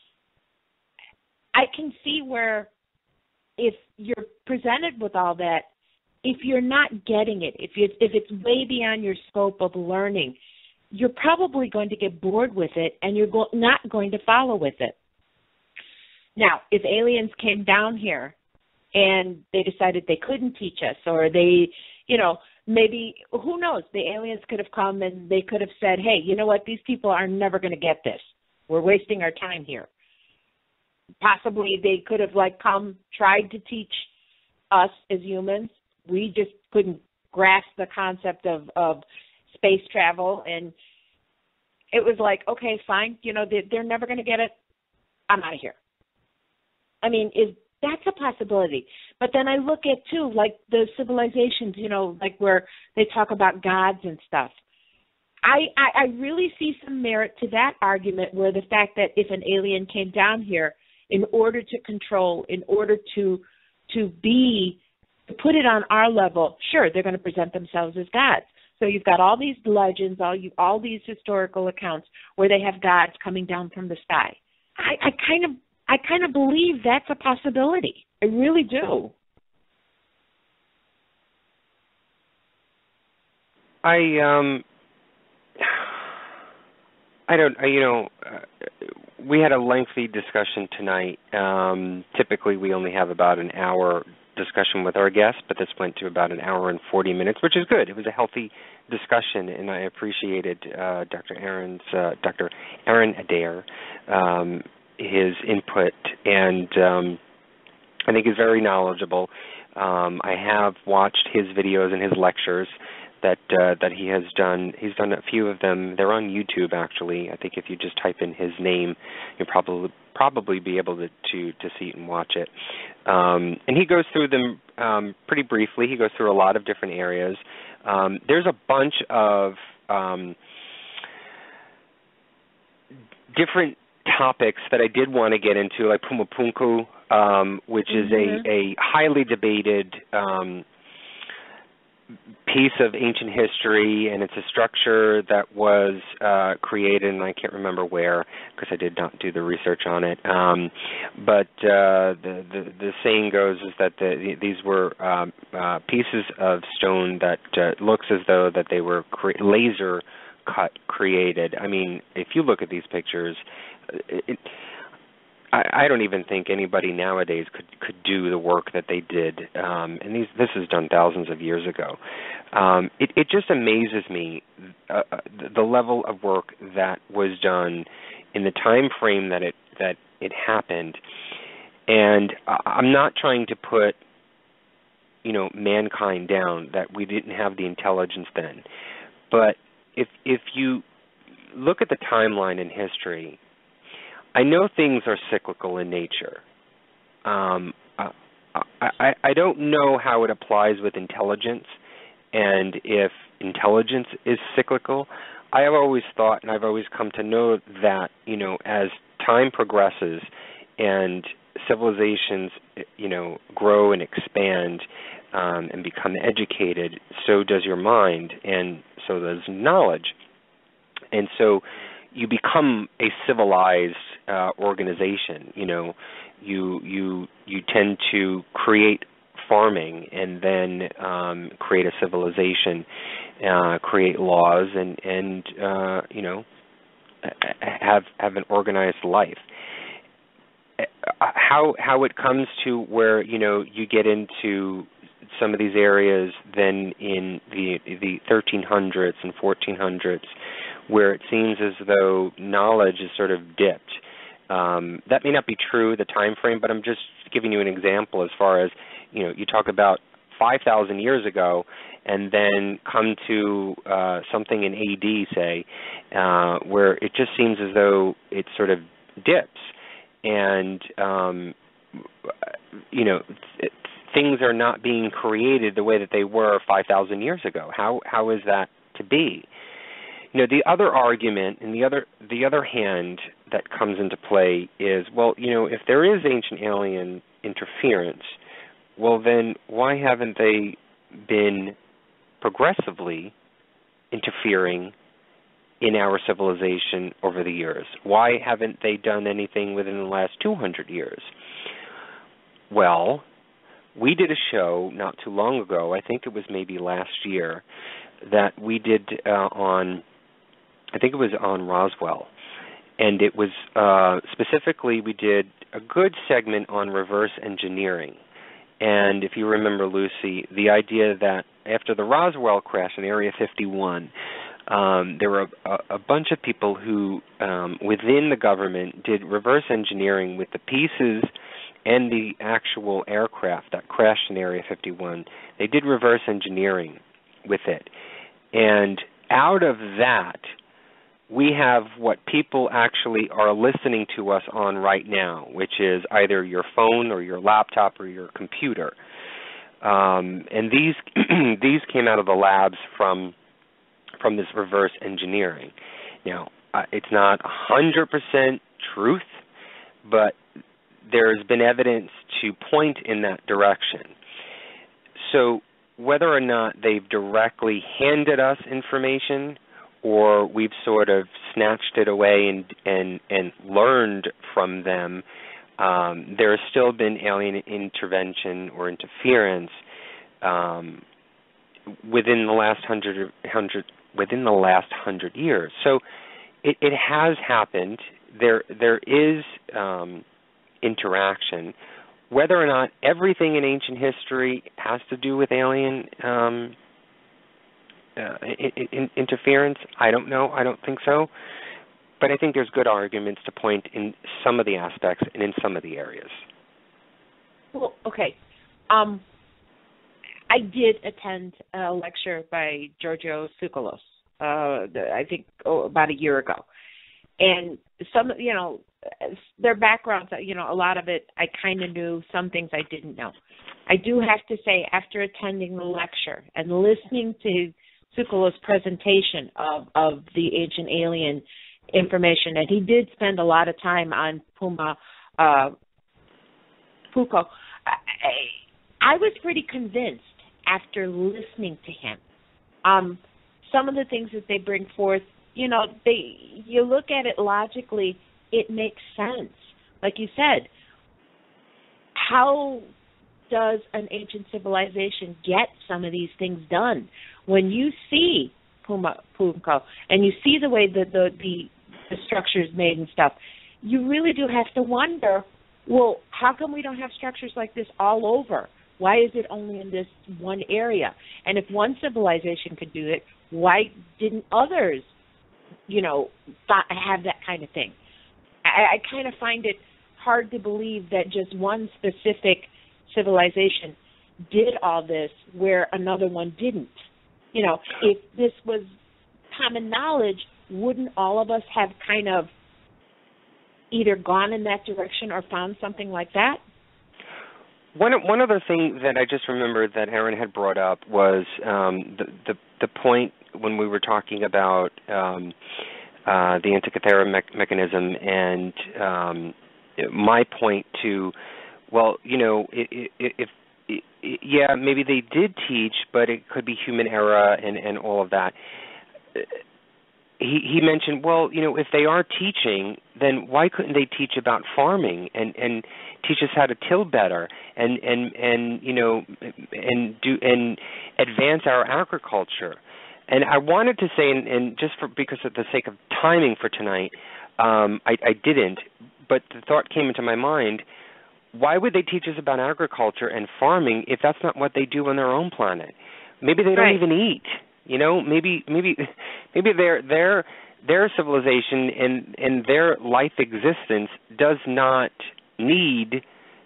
I can see where if you're presented with all that, if you're not getting it, if you if it's way beyond your scope of learning, you're probably going to get bored with it, and you're go- not going to follow with it. Now, if aliens came down here and they decided they couldn't teach us, or they, you know, maybe, who knows, the aliens could have come and they could have said, hey, you know what, these people are never going to get this. We're wasting our time here. Possibly they could have, like, come, tried to teach us as humans. We just couldn't grasp the concept of, of space travel, and it was like, okay, fine, you know, they're, they're never going to get it. I'm out of here. I mean, is that's a possibility. But then I look at, too, like the civilizations, you know, like where they talk about gods and stuff. I, I, I really see some merit to that argument, where the fact that if an alien came down here, in order to control, in order to to be, to put it on our level, sure, they're going to present themselves as gods. So you've got all these legends, all you, all these historical accounts where they have gods coming down from the sky. I, I kind of, I kind of believe that's a possibility. I really do. I um, I don't, I, you know, uh, we had a lengthy discussion tonight. Um, typically, we only have about an hour discussion with our guests, but this went to about an hour and forty minutes, which is good. It was a healthy discussion, and I appreciated uh, Doctor Aaron's, uh, Doctor Aaron Adair, um, his input, and um, I think he's very knowledgeable. Um, I have watched his videos and his lectures that uh, that he has done. He's done a few of them. They're on YouTube, actually. I think if you just type in his name, you'll probably probably be able to to, to see it and watch it. Um, and he goes through them um, pretty briefly. He goes through a lot of different areas. Um, there's a bunch of um, different topics that I did want to get into, like Pumapunku, um, which is mm-hmm. a, a highly debated um, piece of ancient history, and it's a structure that was uh, created, and I can't remember where because I did not do the research on it. Um, but uh, the, the the saying goes is that the, these were um, uh, pieces of stone that uh, looks as though that they were cre- laser cut created. I mean, if you look at these pictures, it, I, I don't even think anybody nowadays could, could do the work that they did, um, and these, this is done thousands of years ago. Um, it, it just amazes me uh, the level of work that was done in the time frame that it that it happened. And I'm not trying to put, you know, mankind down, that we didn't have the intelligence then, but if if you look at the timeline in history, I know things are cyclical in nature. Um, I, I, I don't know how it applies with intelligence, and if intelligence is cyclical. I have always thought, and I've always come to know that, you know, as time progresses and civilizations, you know, grow and expand um, and become educated, so does your mind, and so does knowledge. And so you become a civilized uh, organization. You know, you you you tend to create farming and then um, create a civilization, uh, create laws, and and uh, you know have have an organized life. How how it comes to where, you know, you get into some of these areas then in the the thirteen hundreds and fourteen hundreds, where it seems as though knowledge is sort of dipped. Um, that may not be true, the time frame, but I'm just giving you an example as far as, you know, you talk about five thousand years ago and then come to uh, something in A D, say, uh, where it just seems as though it sort of dips. And, um, you know, th- things are not being created the way that they were five thousand years ago. How how is that to be? You know, the other argument and the other the other hand that comes into play is, well, you know, if there is ancient alien interference, well, then why haven't they been progressively interfering in our civilization over the years? Why haven't they done anything within the last two hundred years? Well, we did a show not too long ago, I think it was maybe last year, that we did uh, on, I think it was on Roswell, and it was uh, specifically, we did a good segment on reverse engineering. And if you remember, Lucy, the idea that after the Roswell crash in Area fifty-one, um, there were a, a bunch of people who, um, within the government, did reverse engineering with the pieces and the actual aircraft that crashed in Area fifty-one. They did reverse engineering with it. And out of that, we have what people actually are listening to us on right now, which is either your phone or your laptop or your computer. Um, and these these came out of the labs from from this reverse engineering. Now, uh, it's not one hundred percent truth, but there's been evidence to point in that direction. So whether or not they've directly handed us information or we've sort of snatched it away and and, and learned from them, um, there has still been alien intervention or interference um, within the last hundred hundred within the last hundred years. So it, it has happened. There there is um, interaction. Whether or not everything in ancient history has to do with alien um, uh, in, in, interference, I don't know. I don't think so. But I think there's good arguments to point in some of the aspects and in some of the areas. Well, okay. Um, I did attend a lecture by Giorgio Tsoukalos, uh, I think oh, about a year ago. And some, you know, their backgrounds, you know, a lot of it I kind of knew, some things I didn't know. I do have to say, after attending the lecture and listening to Tsoukalos' presentation of, of the ancient alien information, and he did spend a lot of time on Puma uh, Puko, I, I was pretty convinced after listening to him Um, some of the things that they bring forth, you know, they you look at it logically, it makes sense. Like you said, how does an ancient civilization get some of these things done? When you see Puma, Pumco and you see the way that the, the, the structure is made and stuff, you really do have to wonder, well, how come we don't have structures like this all over? Why is it only in this one area? And if one civilization could do it, why didn't others, you know, have that kind of thing? I, I kind of find it hard to believe that just one specific civilization did all this where another one didn't. You know, if this was common knowledge, wouldn't all of us have kind of either gone in that direction or found something like that? One one other thing that I just remembered that Aaron had brought up was um, the, the the point when we were talking about um, uh, the Antikythera me- mechanism and um, my point to, well, you know, if, if, if yeah, maybe they did teach, but it could be human error and, and all of that. He, he mentioned, well, you know, if they are teaching, then why couldn't they teach about farming and, and teach us how to till better and, and, and you know and do and advance our agriculture? And I wanted to say, and, and just for because of the sake of timing for tonight, um, I, I didn't. But the thought came into my mind: why would they teach us about agriculture and farming if that's not what they do on their own planet? Maybe they don't right. even eat. You know, maybe maybe maybe their their their civilization and, and their life existence does not need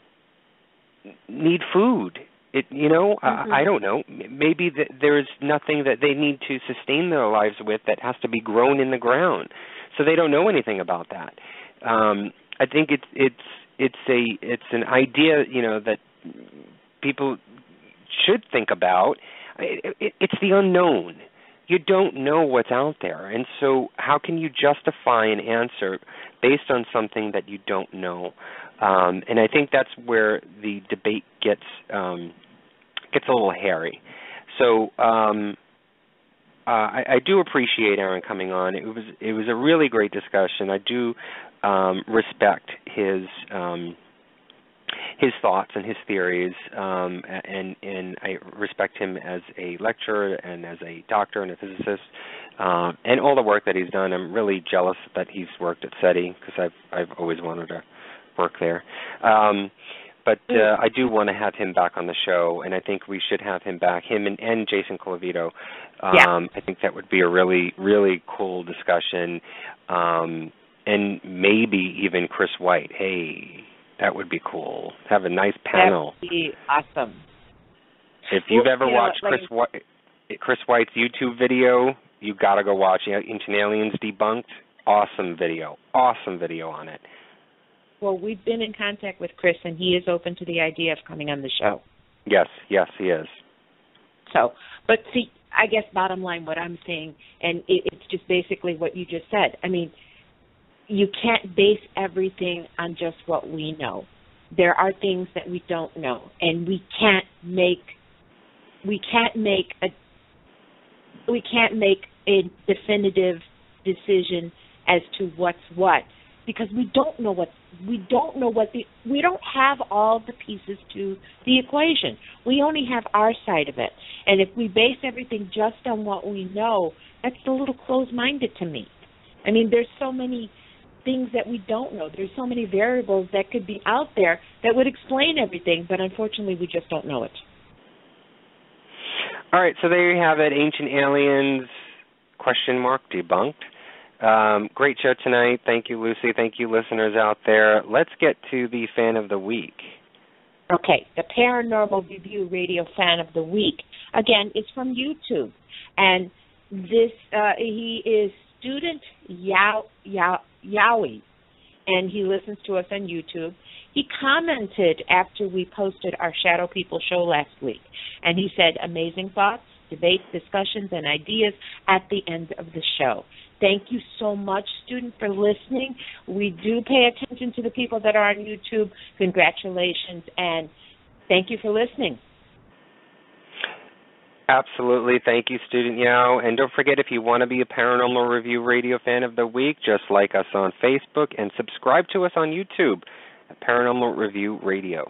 need food. It you know mm-hmm. I, I don't know. Maybe th- there's nothing that they need to sustain their lives with that has to be grown in the ground, so they don't know anything about that. Um, I think it's it's it's a it's an idea you know that people should think about. It, it, it's the unknown. You don't know what's out there, and so how can you justify an answer based on something that you don't know? Um, and I think that's where the debate gets um, gets a little hairy. So um, uh, I, I do appreciate Aaron coming on. It was it was a really great discussion. I do um, respect his. Um, his thoughts and his theories, um, and, and I respect him as a lecturer and as a doctor and a physicist, uh, and all the work that he's done. I'm really jealous that he's worked at SETI because I've I've always wanted to work there. Um, but uh, I do want to have him back on the show, and I think we should have him back, him and, and Jason Colavito. Um, yeah. I think that would be a really, really cool discussion, um, and maybe even Chris White. Hey, that would be cool. Have a nice panel. That would be awesome. If you've well, ever you know, watched like, Chris White, Chris White's YouTube video, you got to go watch Ancient Aliens Debunked. Awesome video. Awesome video on it. Well, we've been in contact with Chris, and he is open to the idea of coming on the show. Yes, yes, he is. So, but see, I guess bottom line, what I'm saying, and it, it's just basically what you just said. I mean, you can't base everything on just what we know. There are things that we don't know, and we can't make we can't make a we can't make a definitive decision as to what's what because we don't know what we don't know what the we don't have all the pieces to the equation. We only have our side of it, and if we base everything just on what we know, that's a little closed-minded to me. I mean, there's so many things that we don't know. There's so many variables that could be out there that would explain everything, but unfortunately we just don't know it. All right, so there you have it, Ancient Aliens, question mark, debunked. Um, great show tonight. Thank you, Lucy. Thank you, listeners out there. Let's get to the Fan of the Week. Okay, the Paranormal Review Radio Fan of the Week, again, is from YouTube. And this, uh, he is Student Yao, Yao, Yowie, and he listens to us on YouTube. He commented after we posted our Shadow People show last week, and he said, amazing thoughts, debates, discussions, and ideas at the end of the show. Thank you so much, student, for listening. We do pay attention to the people that are on YouTube. Congratulations, and thank you for listening. Absolutely. Thank you, Student Yao. And don't forget, if you want to be a Paranormal Review Radio Fan of the Week, just like us on Facebook and subscribe to us on YouTube at Paranormal Review Radio.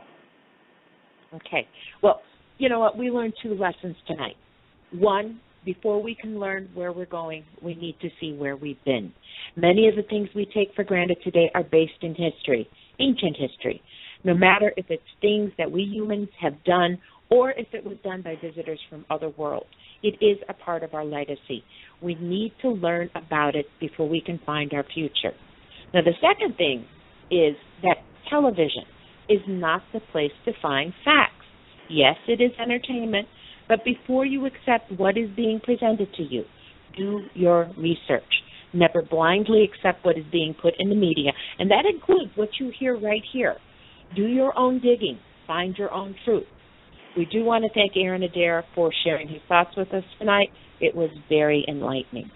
Okay. Well, you know what? We learned two lessons tonight. One, before we can learn where we're going, we need to see where we've been. Many of the things we take for granted today are based in history, ancient history, no matter if it's things that we humans have done or if it was done by visitors from other worlds. It is a part of our legacy. We need to learn about it before we can find our future. Now, the second thing is that television is not the place to find facts. Yes, it is entertainment, but before you accept what is being presented to you, do your research. Never blindly accept what is being put in the media, and that includes what you hear right here. Do your own digging. Find your own truth. We do want to thank Aaron Adair for sharing his thoughts with us tonight. It was very enlightening.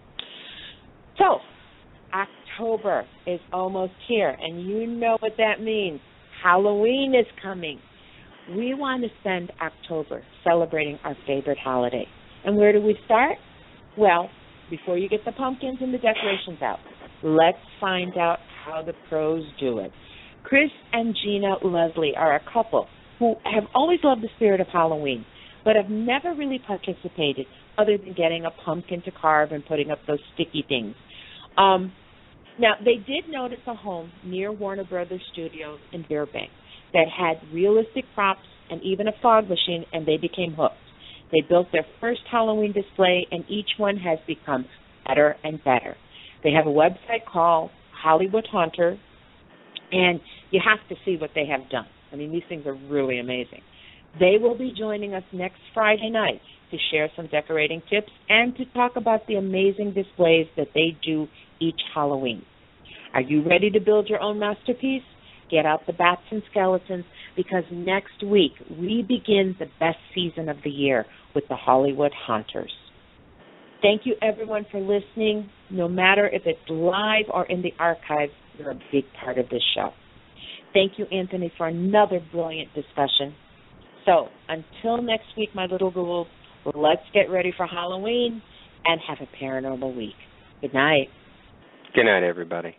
So, October is almost here, and you know what that means. Halloween is coming. We want to spend October celebrating our favorite holiday. And where do we start? Well, before you get the pumpkins and the decorations out, let's find out how the pros do it. Chris and Gina Leslie are a couple who have always loved the spirit of Halloween, but have never really participated other than getting a pumpkin to carve and putting up those sticky things. Um, now, they did notice a home near Warner Brothers Studios in Burbank that had realistic props and even a fog machine, and they became hooked. They built their first Halloween display, and each one has become better and better. They have a website called Hollywood Haunter, and you have to see what they have done. I mean, these things are really amazing. They will be joining us next Friday night to share some decorating tips and to talk about the amazing displays that they do each Halloween. Are you ready to build your own masterpiece? Get out the bats and skeletons, because next week we begin the best season of the year with the Hollywood Haunters. Thank you, everyone, for listening. No matter if it's live or in the archives, you're a big part of this show. Thank you, Anthony, for another brilliant discussion. So, until next week, my little ghouls, let's get ready for Halloween and have a paranormal week. Good night. Good night, everybody.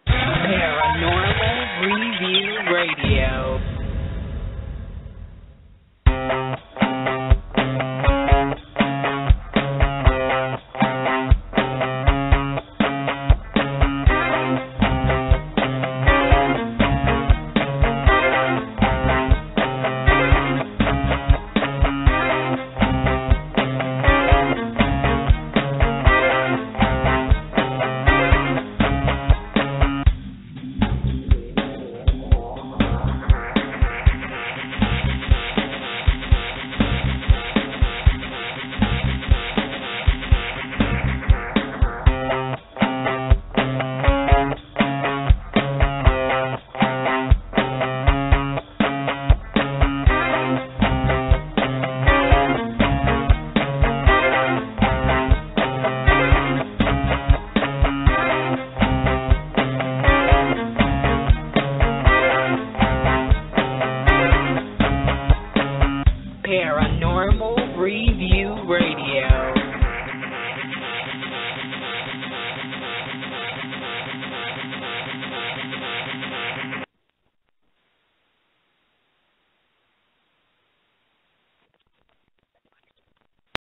Paranormal Review Radio. Paranormal Review Radio.